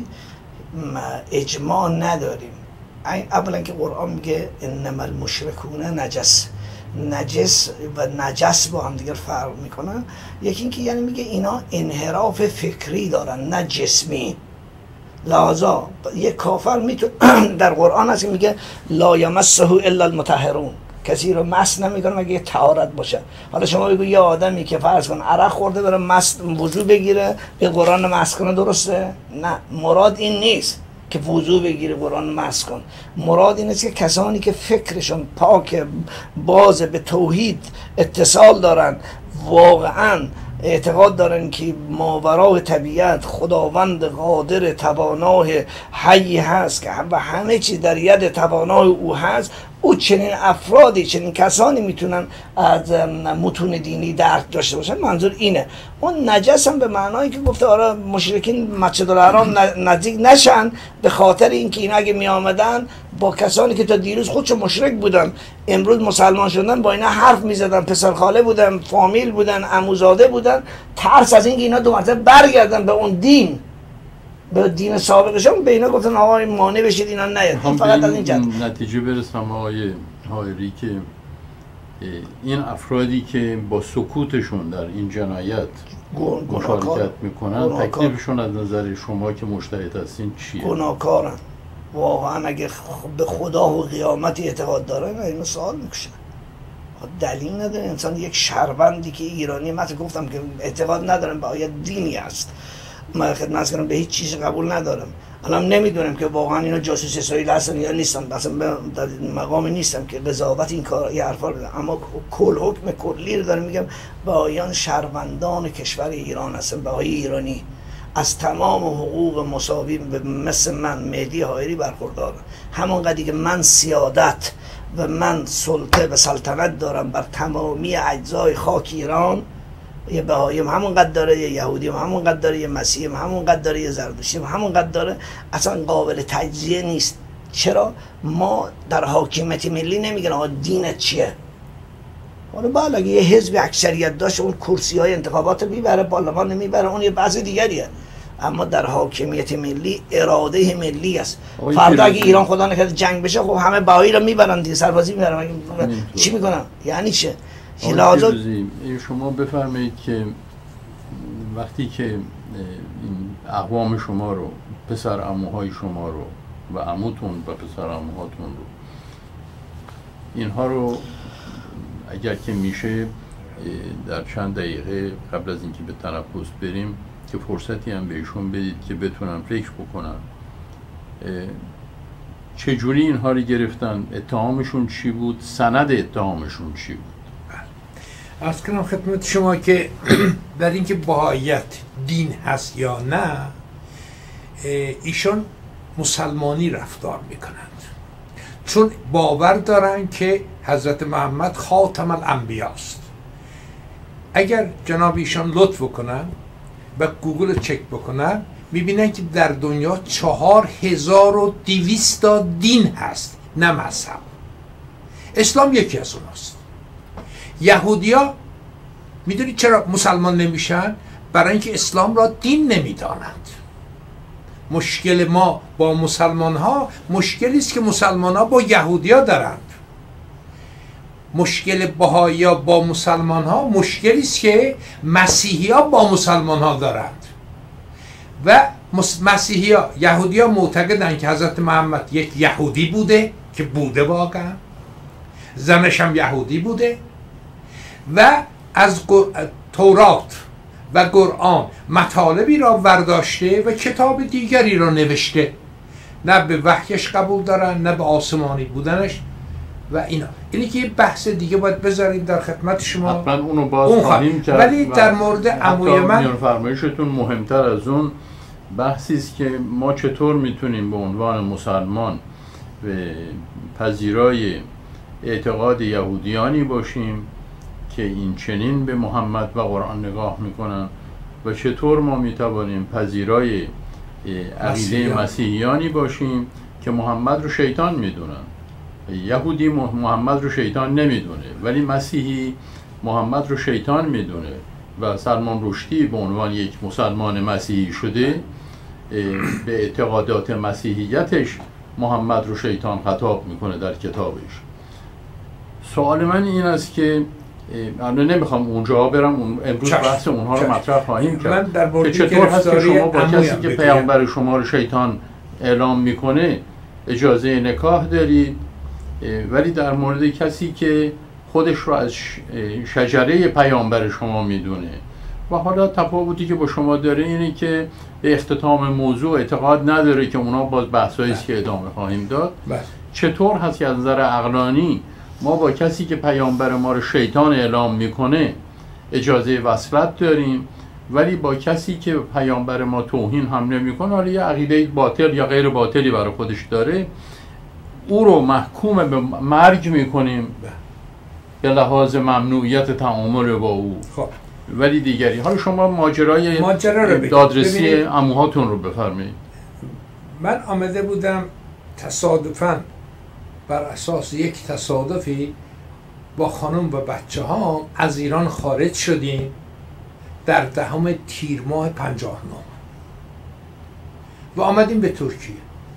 اجماع نداریم. اولا که قرآن میگه انما المشرکون نجس، نجس و نجس با هم دیگر فرق میکنن. یکی اینکه یعنی میگه اینا انحراف فکری دارن نه جسمی. لذا یک کافر میتونه در قرآن هست که میگه لا یمسه الا المطهرون، کسی رو مس نمیکنه مگه طهارت باشه. حالا شما بگو یه آدمی که فرض کن عرق خورده بره مس وضو بگیره به قرآن مس کنه، درسته؟ نه، مراد این نیست که وضو بگیره قرآن مس کن. مراد این است که کسانی که فکرشون پاک، باز به توحید اتصال دارن، واقعا اعتقاد دارن که ماورای طبیعت خداوند قادر توانای حی هست که و همه چیز در ید توانای او هست، او چنین افرادی، چنین کسانی میتونن از متون دینی درک داشته باشن. منظور اینه. اون نجس هم به معنایی که گفته آره مشرکین مسجد الحرام نزدیک نشن، به خاطر اینکه اینا اگه می آمدن با کسانی که تا دیروز خودشون مشرک بودن امروز مسلمان شدن با اینا حرف میزدن، پسر خاله بودن، فامیل بودن، عموزاده بودن، ترس از اینکه اینا دو مرتبه برگردن به اون دین، به دین سابقشون، به اینا گفتن آقا مانع بشید اینا نیاد. فقط از این جهت نتیجه برسم آقای حائری که این افرادی که با سکوتشون در این جنایت مشارکت میکنن، تکلیفشون از نظر شما که مجتهد هستین چیه؟ گناهکارن واقعا. اگه به خدا و قیامت اعتقاد دارن اینو سوال میکشن. دلیل نداره انسان یک شهروندی که ایرانی، من گفتم که اعتقاد ندارم به آیه دینی است، من خدمت کنم به هیچ چیز قبول ندارم. الان نمیدونم که واقعا اینا جاسوس اسرائیل هستن یا نیستن، اصلا در مقام نیستم که قضاوت این کار یه حرفا بدم، اما کل حکم کلی رو دارم میگم به آیان شهروندان کشور ایران هستن، به آیه ایرانی از تمام حقوق مساوی مثل من مهدی حائری برخوردارم. همون قدری که من سیادت و من سلطه و سلطنت دارم بر تمامی اجزای خاک ایران، یه بهایی هم همون قد داره، یه یهودی هم همون قد داره، یه مسیحی هم همون قد داره، یه زرتشتی هم همون قد داره. اصلا قابل تجزیه نیست. چرا؟ ما در حاکمیت ملی نمیگن آقا دینت چیه. حالا بله اگه یه حزب اکثریت داشت اون کرسی های انتخابات میبره، پارلمان نمیبره، اون یه بحث دیگریه. اما در حاکمیت ملی اراده ملی است. فردا اگه ایران خدا نکرده جنگ بشه، خب همه بهایی رو میبرن دیگه، سربازی میبرن، چی میکنن؟ یعنی چه؟ شما بفرمایید که وقتی که این اقوام شما رو، پسر عموهای شما رو و عموتون و پسر عموهاتون رو، اینها رو اگر که میشه در چند دقیقه قبل از اینکه به تنفس بریم که فرصتی هم بهشون بدید که بتونن فکر بکنن چجوری اینها رو گرفتن، اتهامشون چی بود، سند اتهامشون چی بود. عرض کنم خدمت شما که در اینکه بهاییت دین هست یا نه، ایشان مسلمانی رفتار میکنند، چون باور دارن که حضرت محمد خاتم الانبیا است. اگر جناب ایشان لطف کنن و گوگل چک بکنن، میبینن که در دنیا چهار هزار و دویست تا دین هست، نه مذهب. اسلام یکی از اوناست. یهودیا میدونید چرا مسلمان نمیشن؟ برای اینکه اسلام را دین نمیدانند. مشکل ما با مسلمان ها مشکلی است که مسلمان ها با یهودیا دارند. مشکل بهایی ها با مسلمان ها مشکلی است که مسیحی ها با مسلمان ها دارند و مسیحی ها یهودی ها معتقدند که حضرت محمد یک یهودی بوده که بوده واقعا، زنش هم یهودی بوده و از تورات و قرآن مطالبی را برداشته و کتاب دیگری را نوشته، نه به وحیش قبول دارن نه به آسمانی بودنش و اینا. اینی که یه بحث دیگه باید بذاریم در خدمت شما، حتما اونو باز خواهیم کرد. ولی در مورد عموی من فرمایشتون مهمتر از اون بحثی است که ما چطور میتونیم به عنوان مسلمان به پذیرای اعتقاد یهودیانی باشیم که این چنین به محمد و قرآن نگاه میکنن و چطور ما میتوانیم پذیرای عقیده مسیحیانی باشیم که محمد رو شیطان میدونن. یهودی محمد رو شیطان نمیدونه ولی مسیحی محمد رو شیطان میدونه و سلمان رشدی به عنوان یک مسلمان مسیحی شده به اعتقادات مسیحیتش محمد رو شیطان خطاب میکنه در کتابش. سوال من این است که من نمیخوام اونجا برم، امروز بحث اونها رو مطرح خواهیم کرد که چطور هست که شما با کسی که پیامبر شما رو شیطان اعلام میکنه اجازه نکاح دارید ولی در مورد کسی که خودش رو از شجره پیامبر شما میدونه و حالا تفاوتی که با شما داره اینه که به اختتام موضوع اعتقاد نداره که اونا باز بحثایی است که ادامه خواهیم داد. چطور هست که از نظر عقلانی ما با کسی که پیامبر ما رو شیطان اعلام میکنه اجازه وصلت داریم ولی با کسی که پیامبر ما توهین هم نمیکنه، حالا یه عقیده باطل یا غیر باطلی برای خودش داره، او رو محکوم به مرگ میکنیم به لحاظ ممنوعیت تعامل با او. خب ولی دیگری حالا شما ماجرای ماجرا دادرسی عموهاتون رو بفرمایید. من آمده بودم تصادفاً بر اساس یک تصادفی با خانم و بچه ها از ایران خارج شدیم در دهم تیر ماه پنجاه و نه و آمدیم به ترکیه.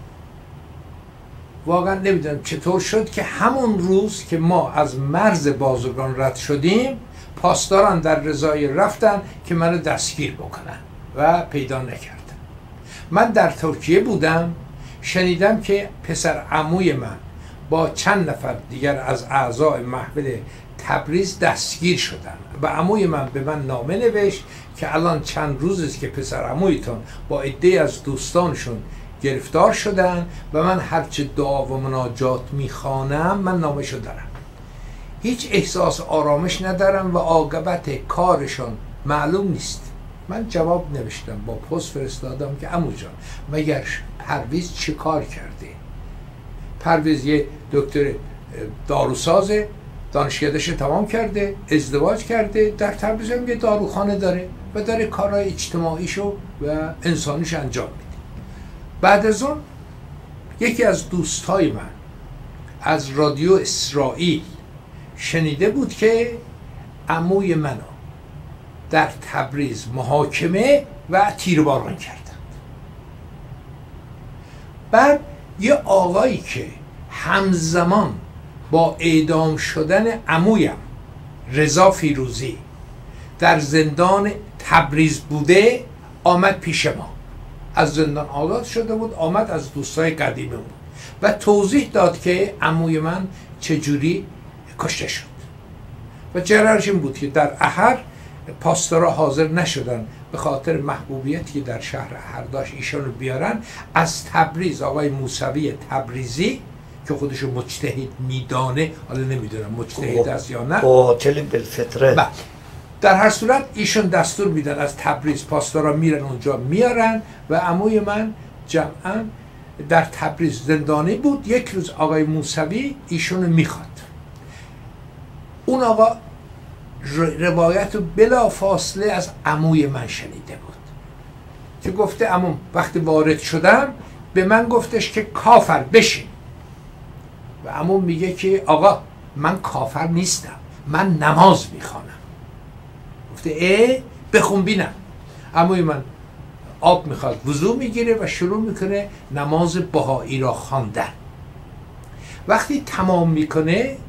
واقعا نمیدونم چطور شد که همون روز که ما از مرز بازرگان رد شدیم پاسداران در رضای رفتن که منو دستگیر بکنن و پیدا نکردن. من در ترکیه بودم، شنیدم که پسر عموی من با چند نفر دیگر از اعضای محفل تبریز دستگیر شدن و عموی من به من نامه نوشت که الان چند روز است که پسر عمویتون با عده‌ای از دوستانشون گرفتار شدن و من هرچه دعا و مناجات میخوانم من نامشو دارم، هیچ احساس آرامش ندارم و عاقبت کارشون معلوم نیست. من جواب نوشتم با پست فرستادم که عمو جان مگر پرویز چه کار کرده؟ پرویز یه دکتر داروسازه، دانشکدهش تمام کرده، ازدواج کرده، در تبریز هم یه داروخانه داره و داره کارهای اجتماعیشو و انسانیش انجام میده. بعد از اون یکی از دوستای من از رادیو اسرائیل شنیده بود که عموی منو در تبریز محاکمه و تیرباران کردند. بعد یه آقایی که همزمان با اعدام شدن عمویم رضا فیروزی در زندان تبریز بوده آمد پیش ما، از زندان آزاد شده بود، آمد از دوستای قدیمی بود و توضیح داد که عموی من چجوری کشته شد و جرارش این بود که در احر پاسدارا حاضر نشدن به خاطر محبوبیتی که در شهر احر داشت ایشانو بیارن. از تبریز آقای موسوی تبریزی که خودشو مجتهد میدانه، حالا نمیدونم مجتهد است یا نه، قاتل بالفطره، بله در هر صورت ایشون دستور میدن از تبریز پاسدارا میرن اونجا میارن و عموی من جمعا در تبریز زندانی بود. یک روز آقای موسوی ایشونو میخواد، اون آقا روایت رو بلا فاصله از عموی من شنیده بود که گفته عموم وقتی وارد شدم به من گفتش که کافر بشین و عموم میگه که آقا من کافر نیستم، من نماز میخوانم. گفته اه بخون بینم. عموی من آب میخواد، وضو میگیره و شروع میکنه نماز بهایی را خواندن. وقتی تمام میکنه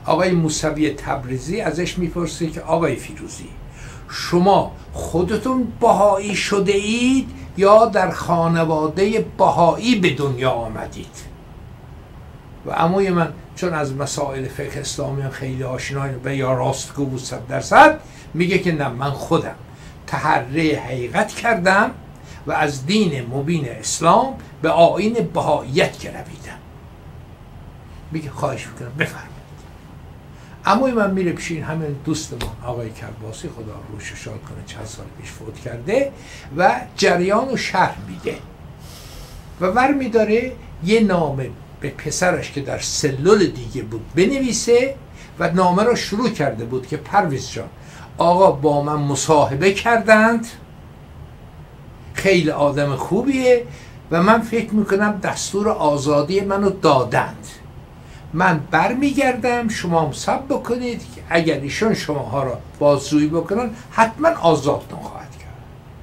آقای موسوی تبریزی ازش میپرسه که آقای فیروزی شما خودتون بهایی شده اید یا در خانواده بهایی به دنیا آمدید؟ و عموی من چون از مسائل فقه اسلامی خیلی آشنای و یا راستگو بود صد درصد، میگه که نه، من خودم تحری حقیقت کردم و از دین مبین اسلام به آیین بهاییت گرویدم. میگه خواهش میکنم بفرمایید. عموی من میره پیش این همین دوستمون آقای کرباسی، خدا روش شاد کنه، چند سال پیش فوت کرده، و جریان رو شرح میده و ور میداره یه نامه به پسرش که در سلول دیگه بود بنویسه و نامه رو شروع کرده بود که پرویز جان آقا با من مصاحبه کردند، خیلی آدم خوبیه و من فکر میکنم دستور آزادی منو دادند، من برمیگردم، شما هم صبر بکنید که اگر ایشون شماها را بازجویی بکنن حتما آزادتون خواهد کرد.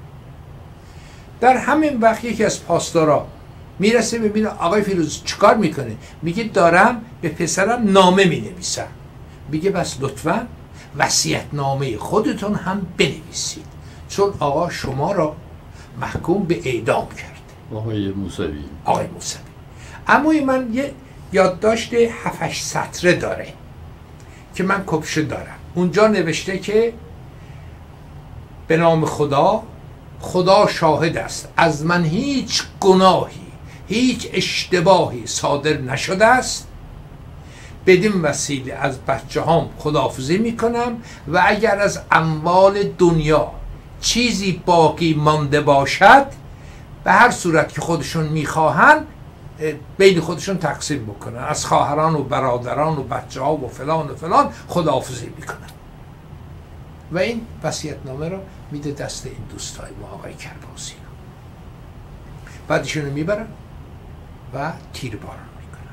در همین وقت یکی از پاسدارا میرسه ببینه آقای فیروز چیکار میکنه؟ میگه دارم به پسرم نامه مینویسم. میگه بس لطفا وصیت نامه خودتون هم بنویسید چون آقا شما را محکوم به اعدام کرد. آقای موسوی آقای موسوی عموی من یه یادداشت هفت سطره داره که من کپشه دارم. اونجا نوشته که به نام خدا، خدا شاهد است از من هیچ گناهی، هیچ اشتباهی صادر نشده است، بدین وسیله از بچه هام خداحافظی میکنم و اگر از اموال دنیا چیزی باقی مانده باشد به هر صورت که خودشون میخواهن بین خودشون تقسیم بکنن، از خواهران و برادران و بچه ها و فلان و فلان خداحافظی میکنن. و این وصیت‌نامه رو میده دست این دوستای ما آقای کرباسی. بعدشون رو میبرن و تیرباران میکنن.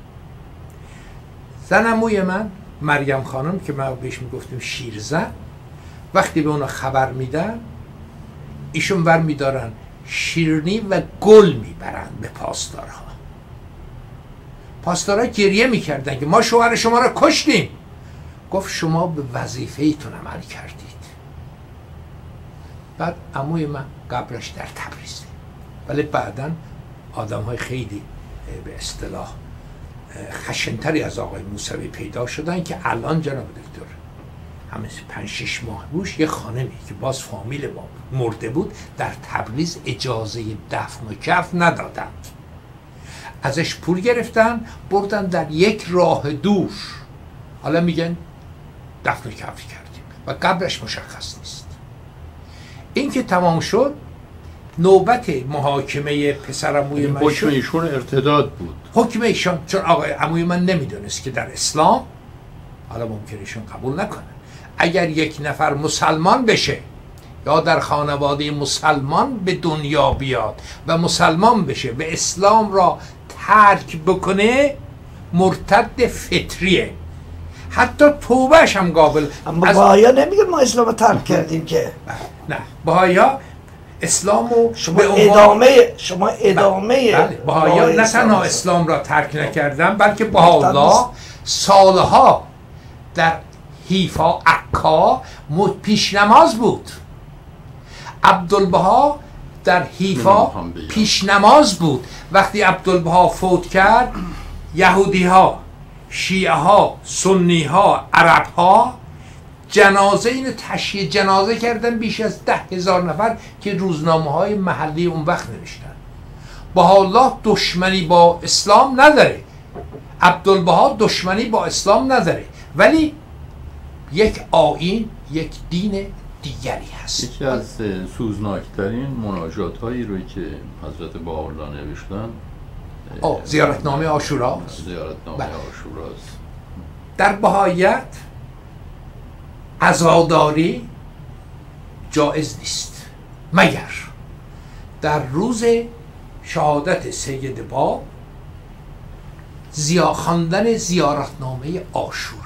زن عموی من مریم خانم که ما بهش میگفتیم شیرزن، وقتی به اونا خبر میدن ایشون ور میدارن شیرنی و گل میبرن به پاسدارها. پاسدارها گریه میکردن که ما شوهر شما را کشتیم. گفت شما به وظیفه ایتون عمل کردید. بعد عموی من قبرش در تبریزه، ولی بعداً آدم های خیلی به اصطلاح خشنتری از آقای موسوی پیدا شدن که الان جناب دکتر همه پنج شش ماه بوش یه خانمی که باز فامیل ما مرده بود در تبریز اجازه دفن و کفن ندادند، ازش پول گرفتن بردن در یک راه دور، حالا میگن دفن و کفن کردیم و قبرش مشخص نیست. این که تمام شد نوبت محاکمه پسر عموی من شد. حکم ایشون ارتداد بود. حکم ایشون چون آقای عموی من نمیدونست که در اسلام، حالا ممکنه ایشون قبول نکنه، اگر یک نفر مسلمان بشه یا در خانواده مسلمان به دنیا بیاد و مسلمان بشه و اسلام را ترک بکنه مرتد فطریه، حتی توبهش هم قابل. اما از... بهایا نمیگه ما اسلام رو ترک کردیم که. نه، بهایا اسلامو شما به عنوان... ادامه شما ادامه بله. بهایا نه تنها اسلام را ترک نکردن بلکه بهاءالله سالها در حیفا عکا پیش نماز بود. عبدالبها در حیفا پیش نماز بود. وقتی عبدالبها فوت کرد یهودی ها، شیعه ها، سنی ها، عرب ها جنازه اینو تشییع جنازه کردن، بیش از ده هزار نفر که روزنامه های محلی اون وقت نوشتن. بهاءالله دشمنی با اسلام نداره، عبدالبها دشمنی با اسلام نداره، ولی یک آیین، یک دین دیگری هست. یکی از سوزناکترین مناجات هایی روی که حضرت بهاءالله نوشتن زیارتنامه عاشورا زیارتنامه عاشوراست. در بهاییت عزاداری جایز نیست مگر در روز شهادت سید باب زیا خواندن زیارتنامه عاشورا.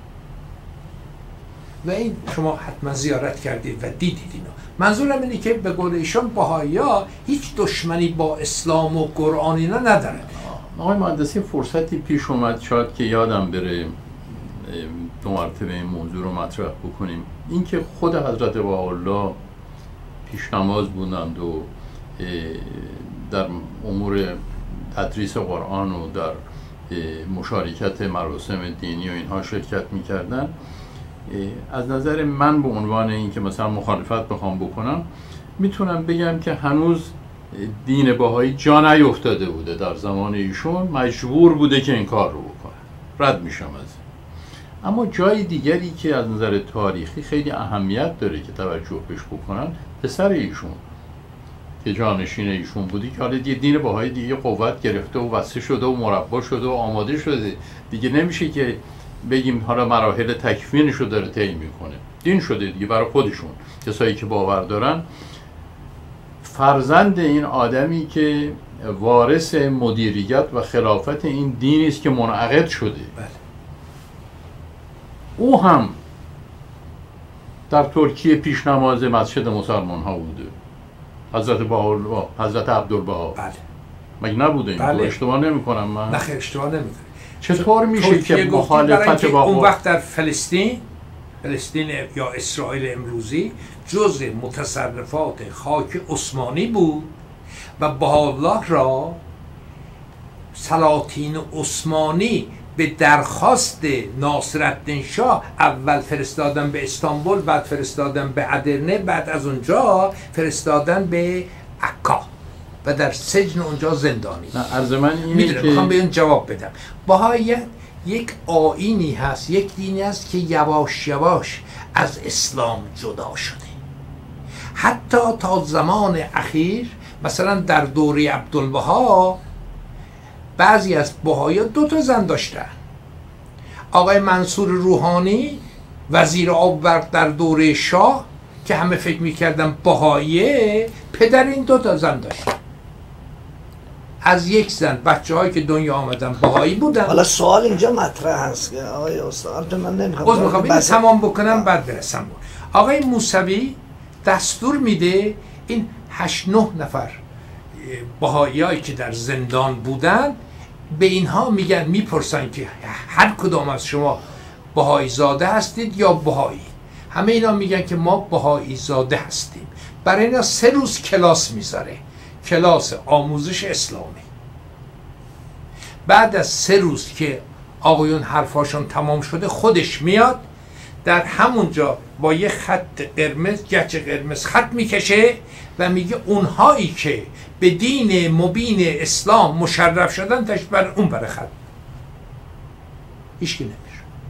و این شما حتما زیارت کردید و دیدید اینو. منظورم اینه که به قول ایشان بهائی‌ها هیچ دشمنی با اسلام و قرآن اینا ندارن. آقای مهندسی فرصتی پیش اومد شاید که یادم بره دو مرتبه این موضوع رو مطرح بکنیم. اینکه خود حضرت بهاءالله پیشنماز بودند و در امور تدریس قرآن و در مشارکت مراسم دینی و اینها شرکت میکردن، از نظر من به عنوان این که مثلا مخالفت بخوام بکنم میتونم بگم که هنوز دین بهایی جا نیفتاده بوده. در زمان ایشون مجبور بوده که این کار رو بکنه، رد میشم از این. اما جای دیگری که از نظر تاریخی خیلی اهمیت داره که توجه بهش بکنن، پسر ایشون که جانشین ایشون بودی که حالا دیگه دین بهایی دیگه قوت گرفته و وسیع شده و مربا شده و آماده شده دیگه، نمیشه که بگیم حالا مراحل تکوینش رو داره طی میکنه، دین شده دیگه برای خودشون. کسایی که باور دارن فرزند این آدمی که وارث مدیریت و خلافت این دینی است که منعقد شده. بله. او هم در ترکیه پیش نماز مسجد مسلمان ها بوده، حضرت بهاءالله، حضرت عبدالبها. بله. مگه نبوده این؟ بله. اشتباه نمی کنم من؟ نه خیر اشتباه نمی کنم. چطور میشه که مخالفت با اون وقت در فلسطین فلسطین یا اسرائیل امروزی جزء متصرفات خاک عثمانی بود و بهاءالله را سلاطین عثمانی به درخواست ناصرالدین شاه اول فرستادن به استانبول، بعد فرستادن به ادرنه، بعد از اونجا فرستادن به عکا و در سجن اونجا زندانی. نه عرض من اینه میدونم که میخوام به اون جواب بدم. بهاییت یک آیینی هست، یک دینی هست که یواش یواش از اسلام جدا شده. حتی تا زمان اخیر مثلا در دوره عبدالبها بعضی از بهایی‌ها دو تا زن داشتن. آقای منصور روحانی وزیر آب در دوره شاه که همه فکر میکردن بهاییه، پدر این دو تا زن داشت. از یک زن بچه هایی که دنیا آمدن بهایی بودن. حالا سوال اینجا مطرح هست که آقای استاد من نمیخوام باز میخوام اینو تمام بکنم بعد برسم. آقای موسوی دستور میده این هشت نه نفر بهایی هایی که در زندان بودن به اینها میگن، میپرسن که هر کدام از شما بهایی زاده هستید یا بهایی؟ همه اینا میگن که ما بهایی زاده هستیم. برای اینا سه روز کلاس میذاره، کلاس آموزش اسلامی. بعد از سه روز که آقایون حرفاشون تمام شده خودش میاد در همونجا با یه خط قرمز، گچ قرمز خط میکشه و میگه اونهایی که به دین مبین اسلام مشرف شدن تشت بر اون بر خط. هیچکی نمیشه.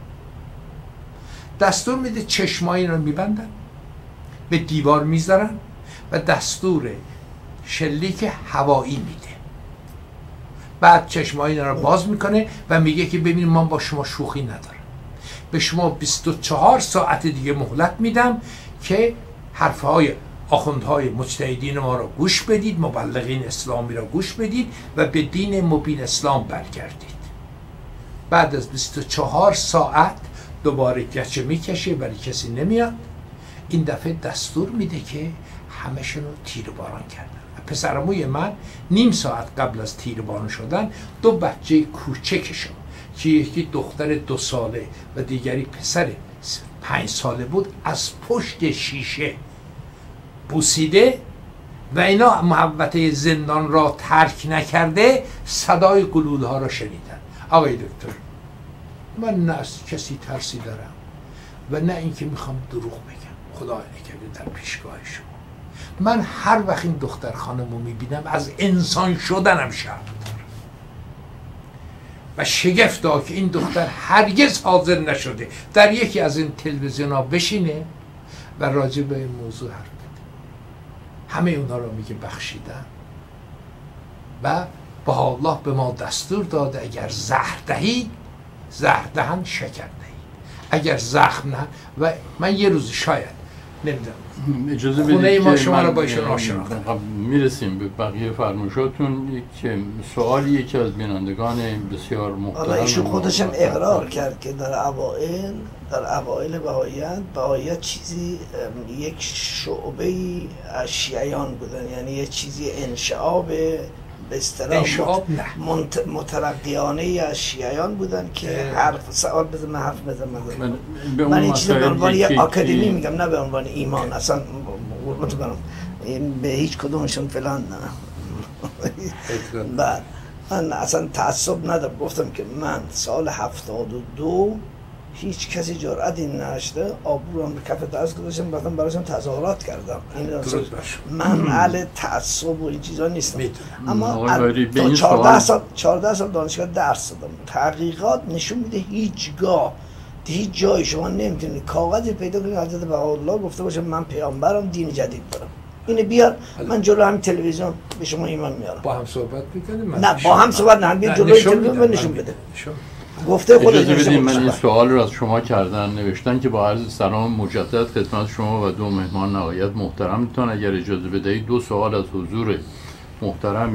دستور میده چشمایی رو میبندن، به دیوار میذارن و دستور شلیک هوایی میده. بعد چشمایی رو باز میکنه و میگه که ببینید من با شما شوخی ندارم، به شما بیست و چهار ساعت دیگه مهلت میدم که حرفهای آخوندهای مجتهدین ما را گوش بدید، مبلغین اسلامی را گوش بدید و به دین مبین اسلام برگردید. بعد از بیست و چهار ساعت دوباره گچه میکشه ولی کسی نمیاد. این دفعه دستور میده که همشون رو تیر باران کردن. پسرموی من نیم ساعت قبل از تیر باران شدن دو بچه کوچکشون که یکی دختر دو ساله و دیگری پسر پنج ساله بود از پشت شیشه بوسیده و اینا محوطه زندان را ترک نکرده صدای گلوله ها را شنیدن. آقای دکتر من نه از کسی ترسی دارم و نه اینکه میخوام دروغ بگم، خدا نکرده در پیشگاه شما. من هر وقت این دختر خانم رو میبینم از انسان شدنم شرم دارم و شگفتا که این دختر هرگز حاضر نشده در یکی از این تلویزیون ها بشینه و راجع به این موضوع حرف بده. همه اونا رو میگه بخشیدن و بهاءالله به ما دستور داده اگر زهر دهید زهر دهن، شکر دهید، اگر زخم نه. و من یه روز شاید نمیدونم اجازه خونه ما شما من رو با ایشون آشنا کنم. میرسیم به بقیه فرمایشاتون. یک سوالی یکی از بینندگان بسیار محترم، حالا ایشون خودش هم اقرار کرد که در اوائل در اوائل بهاییت بهاییت چیزی یک شعبه از شیعیان بودن، یعنی یه چیزی انشعاب به اصطلاح انشعاب نه منت... مترقیانه یا شیعیان بودن که حرف سوال بزن من حرف بزن من من, من این چیزی به عنوان یه آکادمی که... میگم نه به عنوان ایمان اصلا قربت کنم به هیچ کدومشون فلان نه بعد من اصلا تعصب ندارم گفتم که من سال هفتاد و دو هیچ کسی جرأت این نشده آبرو هم به کف دست گذاشتم بعدم براشون تظاهرات کردم این من اهل تعصب و این چیزا نیستم اما تا چهارده سال چهارده سال دانشگاه درس دادم تحقیقات نشون میده هیچگاه هیچ جای شما نمیتونید کاغذی پیدا کنید حضرت بهاءالله گفته باشه من پیامبرم دین جدید دارم اینو بیار من جلو همین تلویزیون به شما ایمان میارم با هم صحبت میکنیم نه با هم صحبت نه بیار جلوی تلویزیون نشون بده گفته خودت اجازه بدید من این سوال رو از شما کردن نوشتن که با عرض سلام مجدد خدمت شما و دو مهمان نهایت محترمتون اگر اجازه بدهید دو سوال از حضور محترم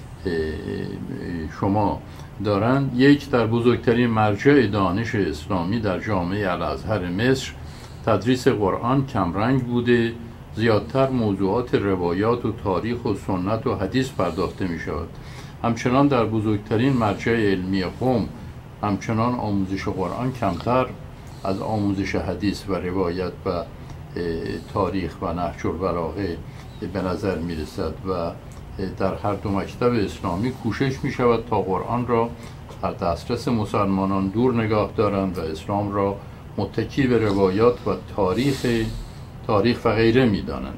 شما دارند. یک، در بزرگترین مرجع دانش اسلامی در جامعه الازهر مصر تدریس قرآن کمرنگ بوده، زیادتر موضوعات روایات و تاریخ و سنت و حدیث پرداخته می شود. همچنان در بزرگترین مرجع علمی قم همچنان آموزش قرآن کمتر از آموزش حدیث و روایت و تاریخ و نهج البلاغه به نظر می رسد و در هر دو مکتب اسلامی کوشش می شود تا قرآن را در دسترس مسلمانان دور نگاه دارند و اسلام را متکی به روایات و تاریخ تاریخ و غیره می دانند.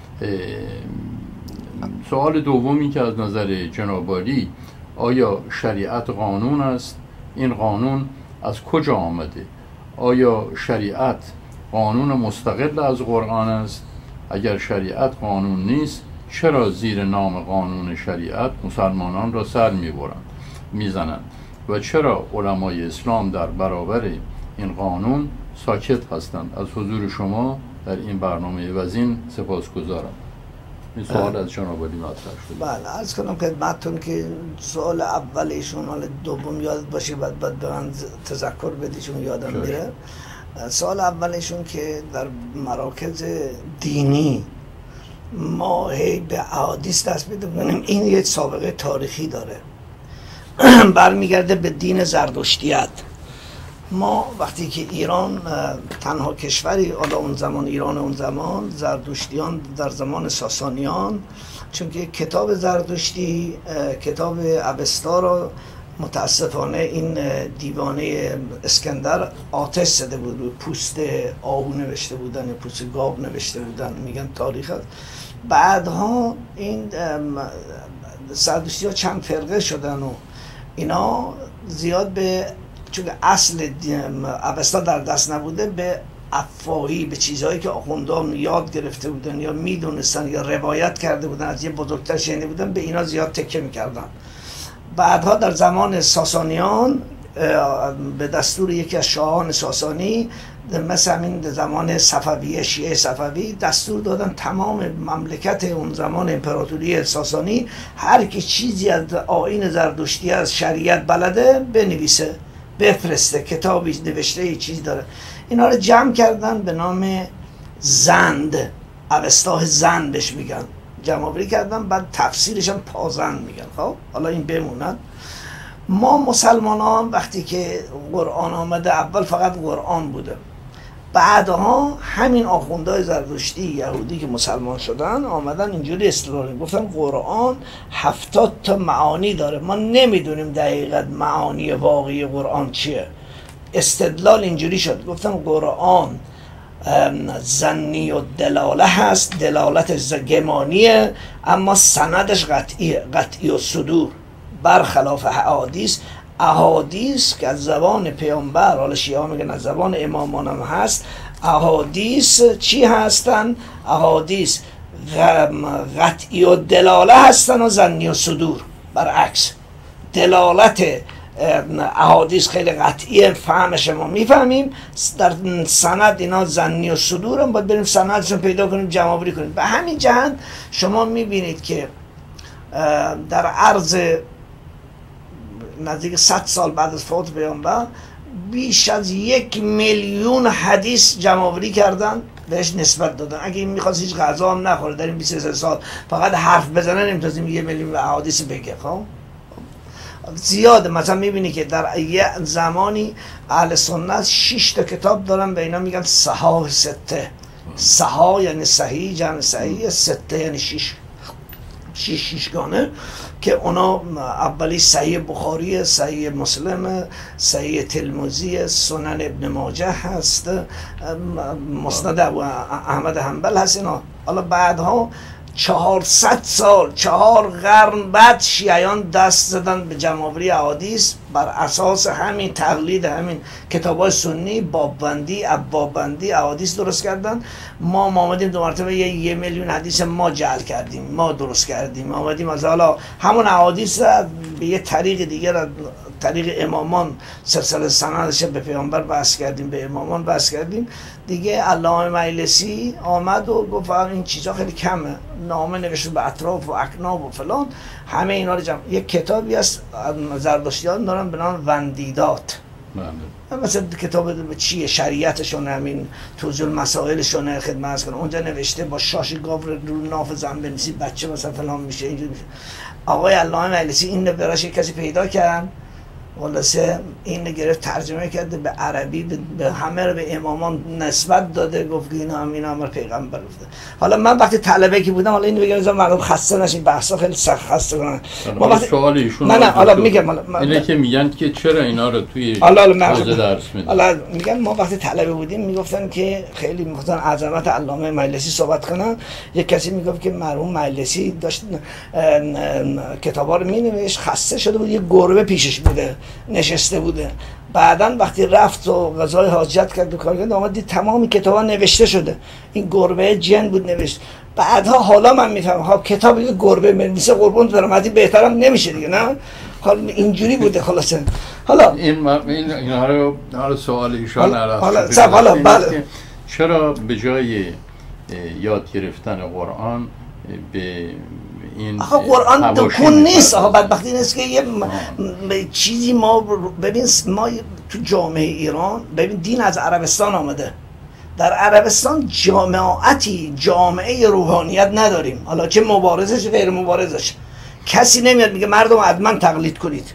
سوال دومی که از نظر جناب عالی آیا شریعت قانون است؟ این قانون از کجا آمده؟ آیا شریعت قانون مستقل از قرآن است؟ اگر شریعت قانون نیست چرا زیر نام قانون شریعت مسلمانان را سر می‌برند میزنند و چرا علمای اسلام در برابر این قانون ساکت هستند؟ از حضور شما در این برنامه وزین سپاسگزارم. این سوال از جناب عالی مطرح شده. بله عرض کنم خدمتتون که سوال اول ایشون حالا دوم یادت باشه بعد بعد به من تذکر بدی چون یادم میره. سوال اول ایشون که در مراکز دینی ما هی به احادیث دست پیدا کنیم این یک سابقه تاریخی داره برمیگرده به دین زردشتیت. ما وقتی که ایران تنها کشوری حالا اون زمان ایران اون زمان زردشتیان در زمان ساسانیان چون که کتاب زردشتی کتاب اوستا را متاسفانه این دیوانه اسکندر آتش زده بود پوست آهو نوشته بودن یا پوست گاو نوشته بودن میگن تاریخ هست. بعدها این زردشتی ها چند فرقه شدن و اینا زیاد به چون اصل اوستا در دست نبوده به افواهی به چیزهایی که آخوندان یاد گرفته بودن یا میدونستن یا روایت کرده بودن از یه بزرگتر شنیده بودن به اینا زیاد تکیه میکردن. بعدها در زمان ساسانیان به دستور یکی از شاهان ساسانی مثل همین زمان صفوی شیعه صفوی دستور دادن تمام مملکت اون زمان امپراتوری ساسانی هر کی چیزی از آیین زردشتی از شریعت بلده بنویسه بفرسته کتابی نوشته ای چیز داره. اینا رو جمع کردن به نام زند اوستا زند بهش میگن جمع آوری کردن بعد تفسیرش هم پازند میگن. خب حالا این بموند. ما مسلمانان وقتی که قرآن آمده اول فقط قرآن بوده بعدها همین آخوندهای زردشتی یهودی که مسلمان شدن آمدن اینجوری استدلال گفتن قرآن هفتاد تا معانی داره ما نمیدونیم دقیقاً معانی واقعی قرآن چیه. استدلال اینجوری شد گفتن قرآن ظنی و دلاله هست دلالتش گمانیه اما سندش قطعیه قطعی و صدور برخلاف احادیث. احادیث که از زبان پیامبر حالا شیعه میگن از زبان امامان هم هست احادیث چی هستن؟ احادیث قطعی و دلاله هستن و ظنی و صدور. برعکس دلالت احادیث خیلی قطعیه فهمش ما میفهمیم در سند اینا ظنی و صدور هم باید بریم سندشون پیدا کنیم جمع آوری کنیم. به همین جهت شما میبینید که در عرض نزدیک صد سال بعد از فوت پیامبر بیش از یک میلیون حدیث جمع آوری کردن بهش نسبت دادن. اگه این میخواست هیچ غذا هم نخوره در این بیست و سه سال فقط حرف بزنه نمیتونیم یه میلیون احادیث بگه. خب زیاده. مثلا میبینی که در یه زمانی اهل سنت شش تا کتاب دارن به اینا میگن صحاح سته. صحاح یعنی صحیح، جمع صحیح، سته یعنی شش شش ششگانه که اونا اولی صحیح بخاری، صحیح مسلم، صحیح ترمذی، سنن ابن ماجه هست، مسند ابو احمد حنبل هست اینا. حالا بعدها چهارصد سال، چهار قرن بعد شیعیان دست زدن به جمع‌آوری احادیث بر اساس همین تقلید همین کتاب‌های سنی، باببندی، ابواب‌بندی احادیث درست کردن. ما آمدیم دو مرتبه یه, یه میلیون حدیث ما جعل کردیم، ما درست کردیم. آمدیم از حالا همون احادیث را به یه طریق دیگه را طریق امامان سلسله سندش به پیامبر بحث کردیم، به امامان بحث کردیم دیگه. علامه مجلسی آمد و گفت این چیزا خیلی کمه، نامه نوشت به اطراف و اکناب و فلان، همه اینا رو جمع. یک کتابی هست زردشتیان دارن به نام وندیدات، مثلا کتاب چیه شریعتشون، همین توضیح المسائلشون خدمت کنه. اونجا نوشته با شاش گاو رو ناف زن بنویسی بچه مثلا فلان میشه، اینجوری میشه. آقای علامه مجلسی این براش کسی پیدا کرد، خلاصه این گرفت ترجمه کرده به عربی، به همه رو به امامان نسبت داده، گفت اینا هم اینا هم پیغمبر گفته. حالا من وقتی طلبه که بودم، حالا اینو بگم مثلا مردم خسته نشین، بحثا خیلی سخت خسته کنن. ما وقتی سوال ایشون من حالا میگم اینه که میگن که چرا اینا رو توی حوزه درس میدن. حالا میگن ما وقتی طلبه بودیم میگفتن که خیلی میخواستن عظمت علامه مجلسی صحبت کنن. یک کسی میگفت که مرحوم مجلسی داشت کتابا رو مینوشت، خسته شده بود، یه گربه پیشش بوده نشسته بوده. بعدن وقتی رفت و غذای حاجت کرد و کار کرد، آمد دید تمام کتابا نوشته شده، این گربه جن بود نوشت. بعدها حالا من میفهمم ها کتابی که گربه مریسه قربون درآمدی بهترم نمیشه دیگه، نه حالا اینجوری بوده. خلاصه حالا این این اینا رو حالا سوال ایشان حالا حالا بله چرا به جای یاد گرفتن قرآن به این آخه قرآن دکون نیست. آخه بدبختی نیست که یه م... چیزی ما ببین، ما تو جامعه ایران ببین دین از عربستان آمده. در عربستان جامعاتی جامعه روحانیت نداریم، حالا چه مبارزش غیر مبارزش. کسی نمیاد میگه مردم از من تقلید کنید،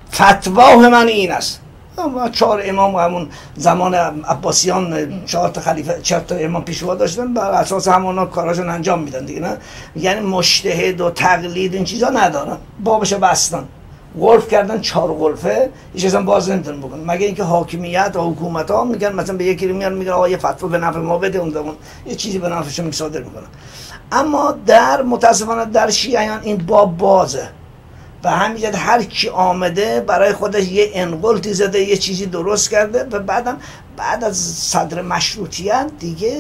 فتواه من این است. ما چهار امام همون زمان عباسیان چهار تا خلیفه چهار تا امام پیشوا داشتن، بر اساس همونا کاراشون انجام میدن دیگه، نه یعنی مجتهد و تقلید این چیزا ندارن، بابش بستن، قلف کردن چهار قلفه، هیچ چیزا باز نمیتونن بکنن، مگه اینکه حاکمیت و حکومت ها میگن مثلا به یکی میان میگن آقا یه فتوا به نفع ما بده، اون زمان یه چیزی به نفعشون صادر میکنن. اما در متاسفانه در شیعیان این باب بازه و همینجد هر کی آمده برای خودش یه انقلتی زده، یه چیزی درست کرده و بعدم بعد از صدر مشروطیت دیگه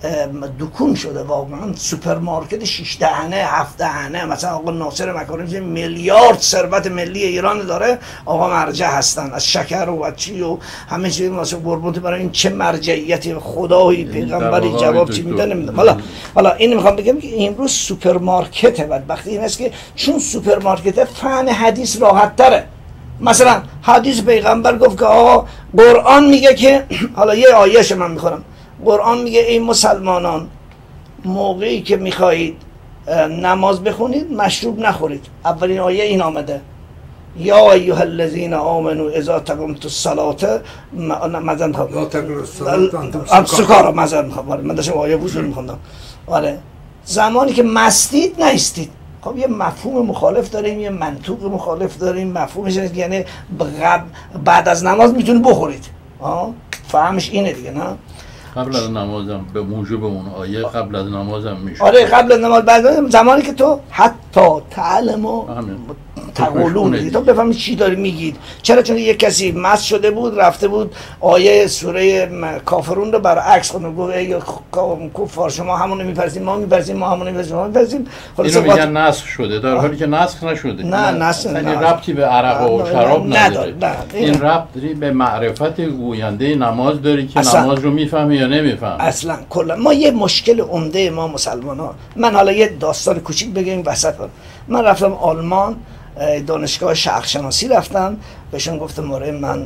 دکون شده. واقعا سوپرمارکت شش دهنه هفت دهنه، مثلا آقا ناصر مکارمی میلیارد ثروت ملی ایران داره، آقا مرجع هستن از شکر و چی و همه چیز. واسه قربونت برای این چه مرجعیتی، خدایی پیغمبری جواب چی میدن نمیدونم. حالا حالا این میخوام بگم که امروز سوپرمارکت بدبختی این است که چون سوپرمارکت فهم حدیث راحت تره. مثلا حدیث پیغمبر گفت که آقا قرآن میگه که حالا یه آیه‌ش من میخورم، قرآن میگه ای مسلمانان موقعی که میخواهید نماز بخونید مشروب نخورید. اولین آیه این آمده یا ایها الذین آمنوا اذا قمتم الصلاة مزن خب لا تقربوا الصلاة سکارا مزن خب من داشتم آیه وضو میخوندم. آره زمانی که مستید نیستید. خب یه مفهوم مخالف داریم، یه منطوق مخالف داریم. مفهومش یعنی بعد از نماز میتونید بخورید، ها فهمش اینه دیگه، نه قبل از نمازم به موجب اون آیه قبل از نمازم میشه. آره قبل از نماز، بعد زمانی که تو حتی تعلم و تقولون تو بفهمی چی داری میگید. چرا؟ چون یک کسی مست شده بود رفته بود آیه سوره کافرون رو برعکس خوند، گفت ای کفار شما همون میپرسید ما میپرسیم، ما همون میپرسیم ما میپرسیم. اینو میگن نسخ شده در حالی که نسخ نشده. نه نسخ نه، ربطی به عرق و شراب نداره. این ربطی به معرفت گوینده نماز داره که نماز رو میفهمه یا نمیفهمه. اصلا کلا ما یه مشکل عمده ما مسلمان‌ها، من حالا یه داستان کوچیک بگم وسط. من رفتم آلمان، دانشگاه شرق شناسی رفتم، بهشون گفتم آره من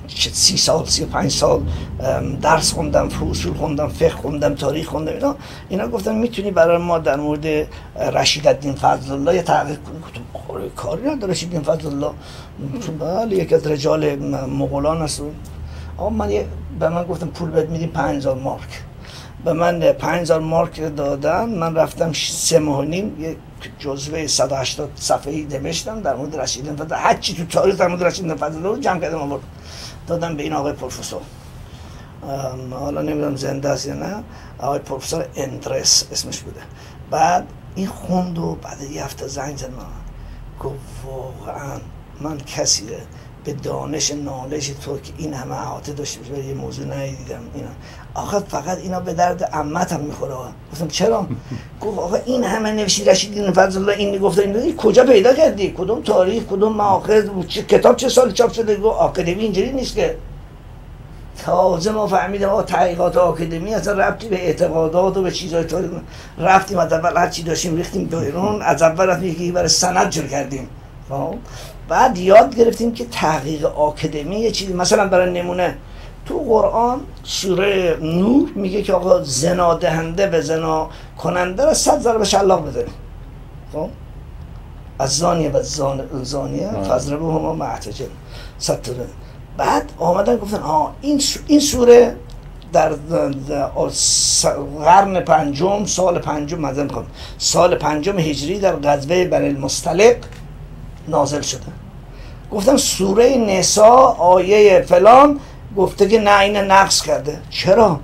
سی سال سی و پنج سال درس خوندم، اصول خوندم، فقه خوندم، تاریخ خوندم، اینا اینا گفتن میتونی برای ما در مورد رشید الدین فضل الله یه تحقیق کنی؟ گفتم کاری نداره رشید الدین فضل الله، بله یک از رجال مغولان است. آقا من به من گفتم پول بهت میدیم پنج هزار مارک، به من پنج هزار مارک دادن، من رفتم سه ماه و نیم یک جزوه صد و هشتاد صفحه‌ای نوشتم در مورد رشید الدین فضل الله، هر چی تو تاریخ در مورد رشید الدین فضل الله جمع کردم آوردم دادم به این آقای پروفسور، حالا نمیدونم زنده است یا نه، آقای پروفسور اندرس اسمش بوده. بعد این خوند و بعد یه هفته زنگ زد من گفت واقعا من کسی به دانش نالج تو که این همه احاطه داشته باشه یه موضوع ندیدم. اینا آخه فقط اینا به درد عمتم میخوره. گفتم چرا؟ گفت آخه این همه نوشتی رشید الدین فضل الله این گفته این, این کجا پیدا کردی؟ کدوم تاریخ، کدوم مآخذ، کتاب چه سال چاپ شده؟ گفت آکادمی اینجوری نیست که. تازه ما فهمیدیم آقا تحقیقات آکادمی اصلا ربطی به اعتقادات و به چیزای تاریخ رفتیم، از اول هر چی داشتیم ریختیم بیرون، از اول رفتیم یکی برای سند جور کردیم. بعد یاد گرفتیم که تحقیق آکادمی یه چیزی، مثلا برای نمونه تو قرآن سوره نور میگه که آقا زنا دهنده به زنا کننده را صد ضربه شلاق بزنید. خب از زانیه و زانیه فضربوهما معتجل ستره. بعد آمدن گفتن آه این این سوره در قرن پنجم سال پنجم مثلا کن سال پنجم هجری در غزوه بنی المصطلق نازل شده. گفتم سوره نساء آیه فلان گفته که نه این نقص کرده. چرا؟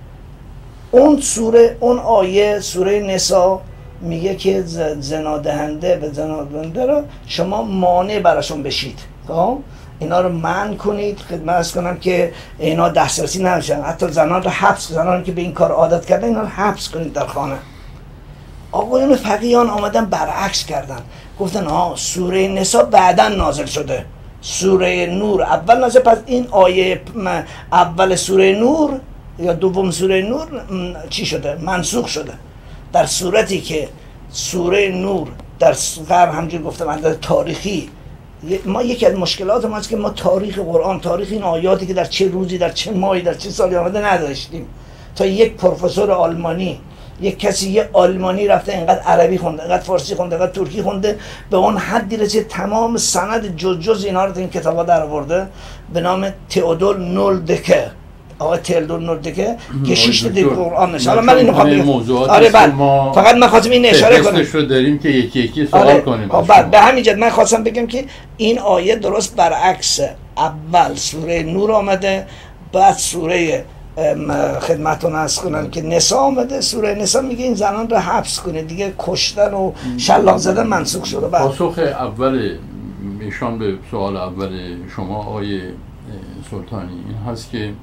اون سوره اون آیه سوره نساء میگه که زنا دهنده به زنا دهنده رو شما مانع براشون بشید، خب اینا رو منع کنید. خدمت عرض کنم که اینا دسترسی نداشتن، حتی زنان رو حبس، زنانی که به این کار عادت کردن اینا رو حبس کنید در خانه. آقایون فقیهان آمدن برعکس کردن، گفتن آه سوره نساء بعداً نازل شده، سوره نور اول نازل، پس این آیه اول سوره نور یا دوم سوره نور چی شده؟ منسوخ شده. در صورتی که سوره نور در قرن همجور گفتم از تاریخی ما یکی از مشکلات ما است که ما تاریخ قرآن، تاریخ این آیاتی که در چه روزی در چه ماهی در چه سالی آمده نداشتیم. تا یک پروفسور آلمانی، یک کسی یه آلمانی رفته اینقدر عربی خونده، اینقدر فارسی خونده، اینقدر ترکی خونده، به اون حدی رسید تمام سند جز جز اینا رو این کتابا در آورده به نام تئودور نولدکه. آقا تئودور نولدکه که شش تا قرآن نشه. حالا من اینو خواهم آره بعد فقط من خواستم این اشاره کنم رو داریم که یکی یکی سوال آره. کنیم. بعد به همین جهت من خواستم بگم که این آیه درست برعکس، اول سوره نور آمده، بعد سوره خدمتون عرض کنن که نساء آمده، سوره نساء میگه این زنان رو حبس کنه، دیگه کشتن و شلاق زدن منسوخ شده. پاسخ اول ایشان به سوال اول شما آقای سلطانی این هست که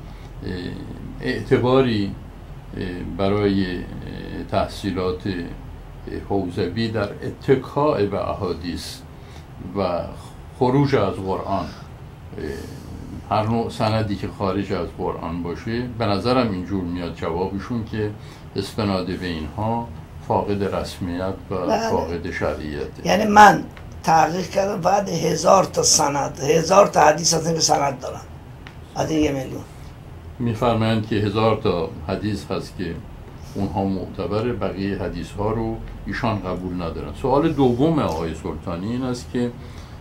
اعتباری برای تحصیلات حوزوی در اتکاء به احادیث و خروج از قرآن، هر نوع سندی که خارج از قرآن باشه، به نظرم اینجور میاد جوابشون که استناد به اینها فاقد رسمیت و بله. فاقد شرعیت. یعنی من تحقیق کردم بعد هزار تا سند، هزار تا حدیث هستن که سند دارن از یه میلیون. میفرمایند که هزار تا حدیث هست که اونها معتبره، بقیه حدیث ها رو ایشان قبول ندارن. سوال دوم آقای سلطانی این است که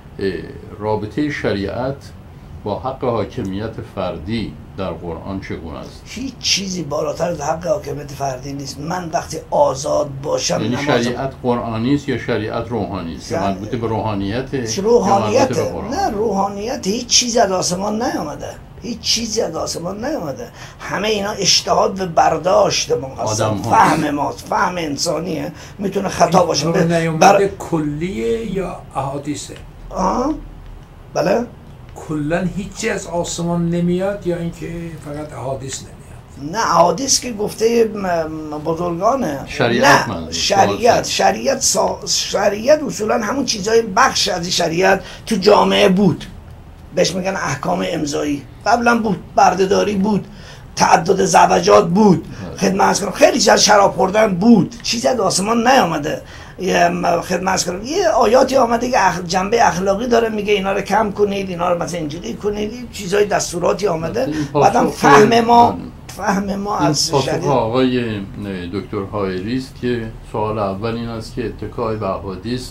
رابطه شریعت با حق حاکمیت فردی در قرآن چگونه است؟ هیچ چیزی بالاتر از حق حاکمیت فردی نیست. من وقتی آزاد باشم، یعنی شریعت قرآنی است یا شریعت روحانی است؟ یا مربوط به روحانیت؟ روحانیت نه، روحانیت هیچ چیزی از آسمان نیامده، هیچ چیزی از آسمان نیامده. همه اینا اجتهاد و برداشت ما هستن، فهم ماست، فهم انسانیه، میتونه خطا باشه. بر کلیه یا احادیثه؟ آه بله کلا هیچی از آسمان نمیاد یا اینکه فقط احادیث نمیاد؟ نه احادیث که گفته بزرگانه. شریعت نه شریعت شریعت سا... شریعت اصولا همون چیزای بخش از شریعت تو جامعه بود، بهش میگن احکام امضایی. قبلا بود، بردهداری بود، تعدد زوجات بود، خدمت کنم خیلی چیز، شراب خوردن بود، چیزی از آسمان نیامده. خدمت کنم یه آیاتی آمده که اخ... جنبه اخلاقی داره، میگه اینا رو کم کنید، اینا رو مثلا اینجوری کنید، چیزای دستوراتی آمده. بعدم فهم ما فهم ما از شدید آقای دکتر حائری است که سوال اول این است که اتکای به احادیث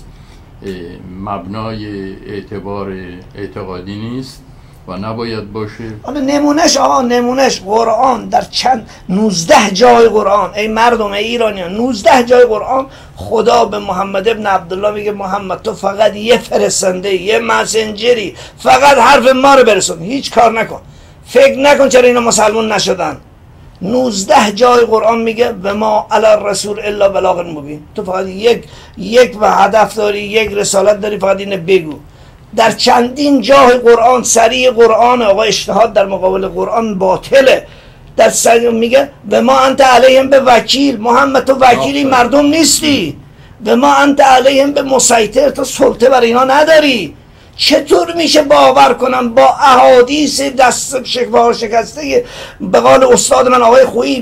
مبنای اعتبار اعتقادی نیست و نباید باشه. حالا نمونهش آقا نمونهش قرآن در چند نوزده جای قرآن، ای مردم ای ایرانیان، نوزده جای قرآن خدا به محمد ابن عبدالله میگه محمد تو فقط یه فرستنده، یه مسنجری، فقط حرف ما رو برسون، هیچ کار نکن، فکر نکن چرا اینا مسلمون نشدن. نوزده جای قرآن میگه و ما علی الرسول الا بلاغ مبین، تو فقط یک یک و هدف داری، یک رسالت داری، فقط اینو بگو. در چندین جای قرآن سریع قرآن آقا اجتهاد در مقابل قرآن باطله. در سریع میگه و ما انت علیهم به وکیل، محمد تو وکیلی مردم نیستی، و ما انت علیهم به مسیطر، تو سلطه بر اینا نداری. چطور میشه باور کنم با احادیث دست شکوار شکسته به قول استاد من آقای خویی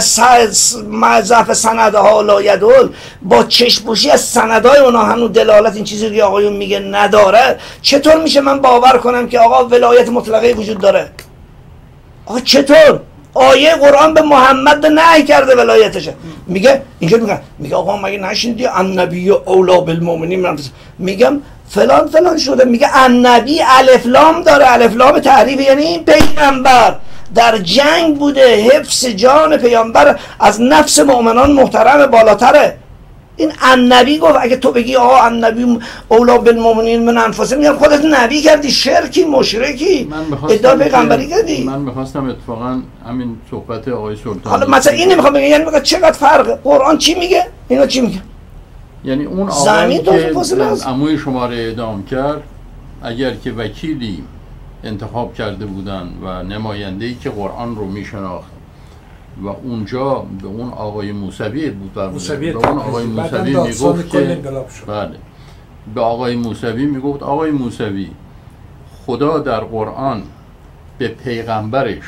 مع ضعف سندها لا یدل، با چشم‌پوشی از سندهای اونا هنوز دلالت این چیزی که آقایون میگه نداره، چطور میشه من باور کنم که آقا ولایت مطلقه وجود داره؟ آقا چطور؟ آیه قرآن به محمد نهی کرده ولایتشه. میگه اینجا میگه میگه آقا مگه نشنیدی النبی اولا بالمؤمنین؟ میگم فلان فلان شده. میگه النبی الف لام داره، الف لام تعریف یعنی این پیغمبر در جنگ بوده، حفظ جان پیامبر از نفس مؤمنان محترم بالاتره. این النبی گفت. اگه تو بگی آقا النبی اولا بالمؤمنین من انفسهم، میگم خودت نبی کردی، شرکی، مشرکی، ادعا پیغمبری کردی. من میخواستم اتفاقا همین صحبت آقای سلطان، حالا مثلا این نمیخوام بگم، یعنی میگه چقدر فرق قرآن چی میگه اینا چی میگه. یعنی اون آقایی که عموی شما رو اعدام کرد اگر که وکیلی انتخاب کرده بودن و نماینده‌ای که قرآن رو میشناخت و اونجا به اون آقای موسوی بود، به اون آقای موسوی میگفت که بله به آقای موسوی میگفت آقای موسوی خدا در قرآن به پیغمبرش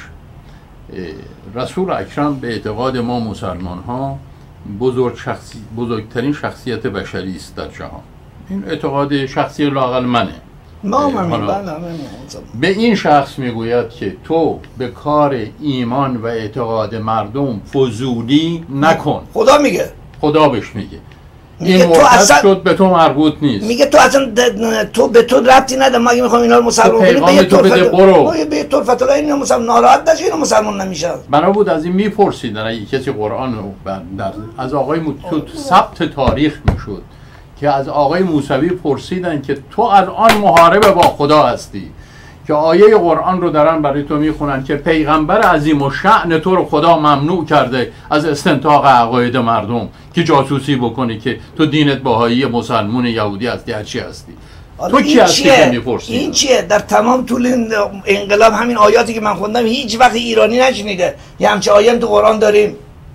رسول اکرم به اعتقاد ما مسلمان ها بزرگ شخصی، بزرگترین شخصیت بشری است در جهان. این اعتقاد شخصی لااقل منه. ما من به این شخص میگوید که تو به کار ایمان و اعتقاد مردم فضولی نکن. خدا میگه، خدا بهش میگه این مرتد شد به تو مربوط نیست. میگه تو اصلا تو به تو ربطی نداره، ما اگه میخوام اینا رو مسلمان کنیم به تو بده برو، ما به طور فتوی اینا مسلمان ناراحت نشه، اینا مسلمان نمیشن. بنا بود از این میپرسیدن اگه کسی قرآن رو در از آقای مو... تو ثبت تاریخ میشد که از آقای موسوی پرسیدن که تو الان محارب با خدا هستی که آیه قرآن رو دارن برای تو میخونن که پیغمبر عظیم و شأن تو رو خدا ممنوع کرده از استنطاق عقاید مردم که جاسوسی بکنی که تو دینت بهایی، مسلمون، یهودی هستی، هر چی هستی. تو کی هستی که میپرسی؟ این چیه؟ در تمام طول انقلاب همین آیاتی که من خوندم هیچ وقت ایرانی نشنیده یه همچه آیه هم تو قرآن داریم.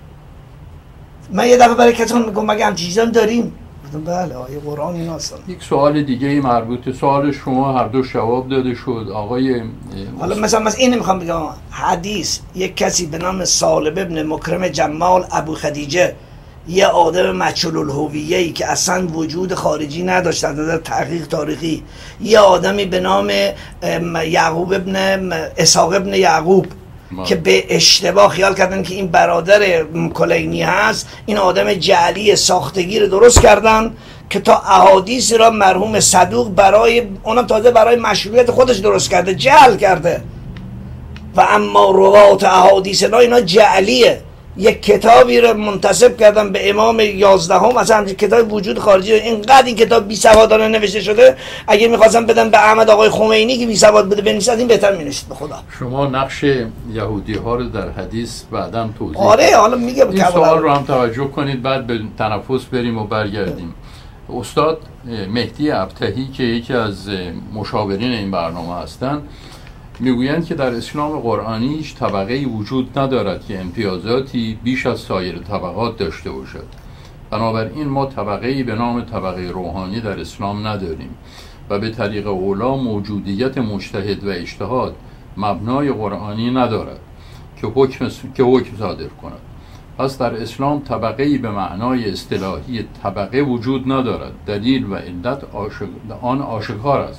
من یه دفعه برای کسان میگم مگه همچه چیزا داریم؟ بله آیه قرآن این هستن. یک سوال دیگه ای مربوط سوال شما هر دو جواب داده شد آقای. حالا مثلا مثلا این نمیخوام بگم حدیث یک کسی به نام سالب ابن مکرم جمال ابو خدیجه، یه آدم مجهول الهویه‌ای که اصلا وجود خارجی نداشت از نظر تحقیق تاریخی، یه آدمی به نام یعقوب ابن اسحاق ابن یعقوب ما. که به اشتباه خیال کردن که این برادر کلینی هست، این آدم جعلی ساختگی رو درست کردن که تا احادیث را مرحوم صدوق برای اونم تازه برای مشروعیت خودش درست کرده، جعل کرده. و اما روات احادیث لا اینا جعلیه. یک کتابی رو منتسب کردن به امام یازدهم، مثلا همچین کتاب وجود خارجی، اینقدر این کتاب بی سوادانه نوشته شده، اگه می‌خواستم بدم به احمد آقای خمینی که بی سواد بوده بنویسه از این بهتر می‌نوشت. به خدا شما نقش یهودی ها رو در حدیث بعداً توضیح آره حالا میگم این سوال رو هم توجه کنید بعد به تنفس بریم و برگردیم. استاد مهدی ابتهی که یکی از مشاورین این برنامه هستند میگویند که در اسلام قرآنی هیچ طبقه‌ای وجود ندارد که امتیازاتی بیش از سایر طبقات داشته باشد. بنابراین ما طبقه‌ای به نام طبقه روحانی در اسلام نداریم و به طریق اولا موجودیت مجتهد و اجتهاد مبنای قرآنی ندارد که حکم که حکم صادر کند. پس در اسلام طبقه‌ای به معنای اصطلاحی طبقه وجود ندارد. دلیل و علت آشک... آن آشکار است.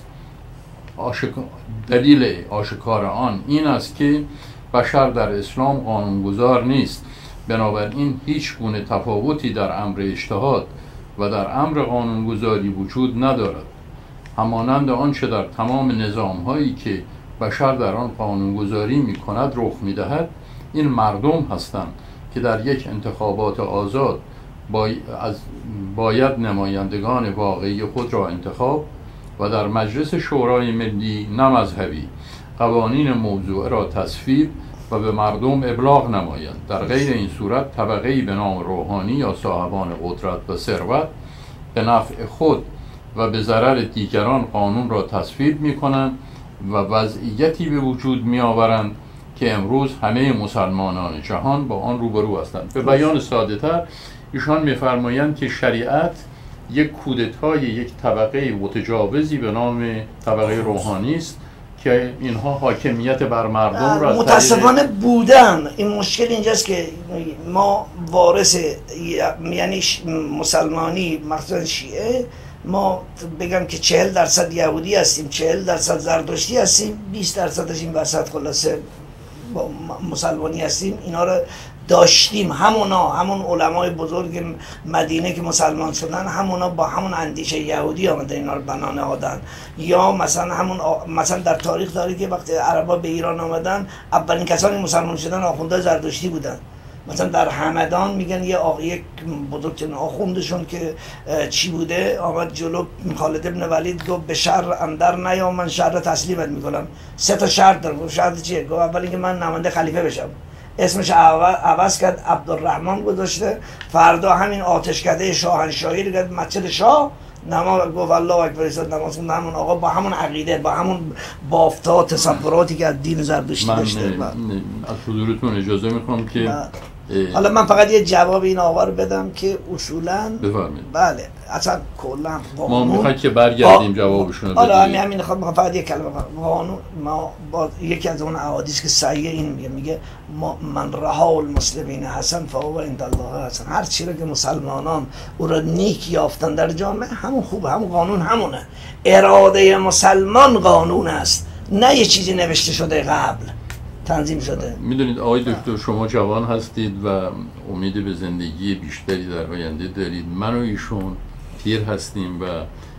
آشک... دلیل آشکار آن این است که بشر در اسلام قانونگذار نیست، بنابراین هیچ گونه تفاوتی در امر اجتهاد و در امر قانونگذاری وجود ندارد. همانند آنچه در تمام نظام‌هایی که بشر در آن قانونگذاری می‌کند رخ می‌دهد، این مردم هستند که در یک انتخابات آزاد بای... از... باید نمایندگان واقعی خود را انتخاب و در مجلس شورای ملی نه مذهبی قوانین موضوع را تصویب و به مردم ابلاغ نمایند. در غیر این صورت طبقه‌ای به نام روحانی یا صاحبان قدرت و ثروت به نفع خود و به ضرر دیگران قانون را تصویب می‌کنند و وضعیتی به وجود می‌آورند که امروز همه مسلمانان جهان با آن روبرو هستند. به بیان ساده‌تر ایشان می‌فرمایند که شریعت یک کودتای یک طبقه متجاوزی به نام طبقه روحانی است که اینها حاکمیت بر مردم را متاسفانه بودن. این مشکل اینجاست که ما وارث، یعنی مسلمانی مخصوصا شیعه، ما بگم که چهل درصد یهودی هستیم، چهل درصد زرتشتی هستیم، بیست درصدش این وسط خلاصه با مسلمانی هستیم. اینا رو داشتیم، همونا همون علمای بزرگ مدینه که مسلمان شدن، همونا با همون اندیشه یهودی آمدن اینا رو بنا نهادن. یا مثلا همون آ... مثلا در تاریخ داره که وقتی عربا به ایران آمدن اولین کسانی مسلمان شدن آخوندهای زرتشتی بودن. مثلا در همدان میگن یه آقا یک بزرگترین آخوندشون که چی بوده آمد جلو خالد ابن ولید گفت به شر اندر نیام، من شر تسلیمت میکنم. سه تا شرط داره. گفت شرط چیه؟ گفت اول اینکه من نماینده خلیفه بشم. اسمش عوض کرد، عبدالرحمن گذاشته. فردا همین آتشکده شاهنشاهی رو کرد مسجد شاه، نماز گفت الله اکبر، ایستاد نماز خوند. همون آقا با همون عقیده، با همون بافتا تصوراتی که از دین زرتشتی داشته. من از حضورتون اجازه میخوام که حالا من فقط یه جواب این آقا رو بدم که اصولاً بفرمایید. بله اصلا کلا ما میخوایم که برگردیم جوابشون رو بدیم. حالا همین همین میخوام فقط یک کلمه قانون. ما با یکی از اون احادیث که صحیح این میگه میگه من رها المسلمین حسن فهو عند الله حسن. هر چیزی که مسلمانان او را نیک یافتن در جامعه همون خوبه، همون قانون همونه. اراده مسلمان قانون است، نه یه چیزی نوشته شده قبل تنظیم شده. میدونید آقای دکتر شما جوان هستید و امید به زندگی بیشتری در آینده دارید. من و ایشون پیر هستیم و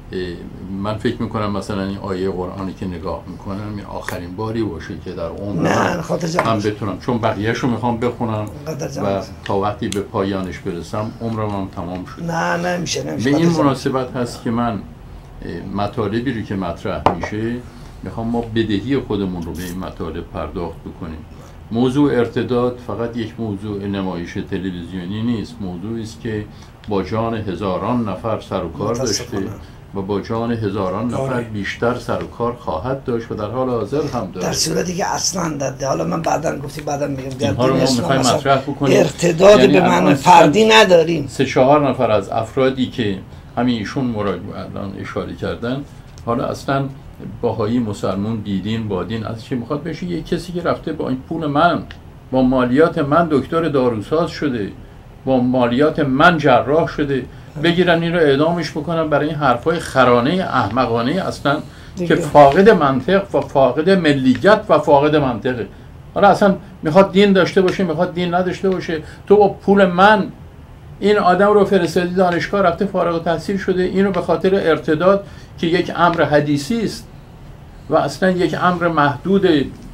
من فکر میکنم مثلا این آیه قرآنی که نگاه میکنم این آخرین باری باشه که در عمرم من بتونم، چون بقیه‌شو میخوام بخونم و تا وقتی به پایانش برسم عمرم هم تمام شد. نه نمیشه نمیشه. به این مناسبت هست که من مطالبی رو که مطرح میشه میخوام ما بدهی خودمون رو به این مطالب پرداخت بکنیم. موضوع ارتداد فقط یک موضوع نمایش تلویزیونی نیست، موضوعی است که با جان هزاران نفر سر و کار داشته و با جان هزاران نفر بیشتر سر و کار خواهد داشت و در حال حاضر هم داره. در صورتی که اصلا داده. حالا من بعداً گفتی بعداً میگم اینها رو ما میخوایم مطرح بکنیم. ارتداد یعنی به معنی فردی نداریم. سه چهار نفر از افرادی که همین ایشون مراد الان اشاره کردن، حالا اصلا باهایی مسلمون دیدین بادین از چی میخواد بشه؟ یک کسی که رفته با این پول من، با مالیات من دکتر داروساز شده، با مالیات من جراح شده، بگیرن این رو اعدامش بکنن برای این حرفای خرانه احمقانه اصلا دیگه. که فاقد منطق و فاقد ملیت و فاقد منطقه. حالا اصلا میخواد دین داشته باشه، میخواد دین نداشته باشه. تو با پول من این آدم رو فرستادی دانشگاه، رفته فارغ التحصیل شده، اینو به خاطر ارتداد که یک امر حدیثی است و اصلا یک امر محدود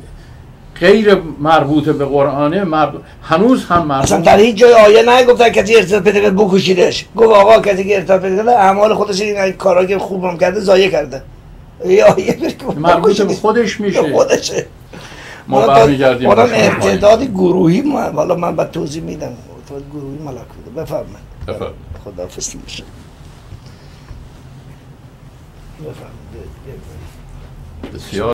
غیر مربوط به قرآنه، مربوط هنوز هم مربوط اصلا در هیچ جای آیه نگفت کسی ارتداد پیدا کرد بکشیدش. گفت آقا کسی که ارتداد پیدا کرده اعمال خودش این کارا که خوبم کرده ضایع کرده. یا آیه مربوط به خودش میشه. خودشه. ما برمیگردیم. حالا ارتداد گروهی ما حالا من بعد توضیح میدم. ارتداد گروهی ملک بوده. بفرمایید. بفرمایید. خداحافظ باشه. بفرمایید. بسیار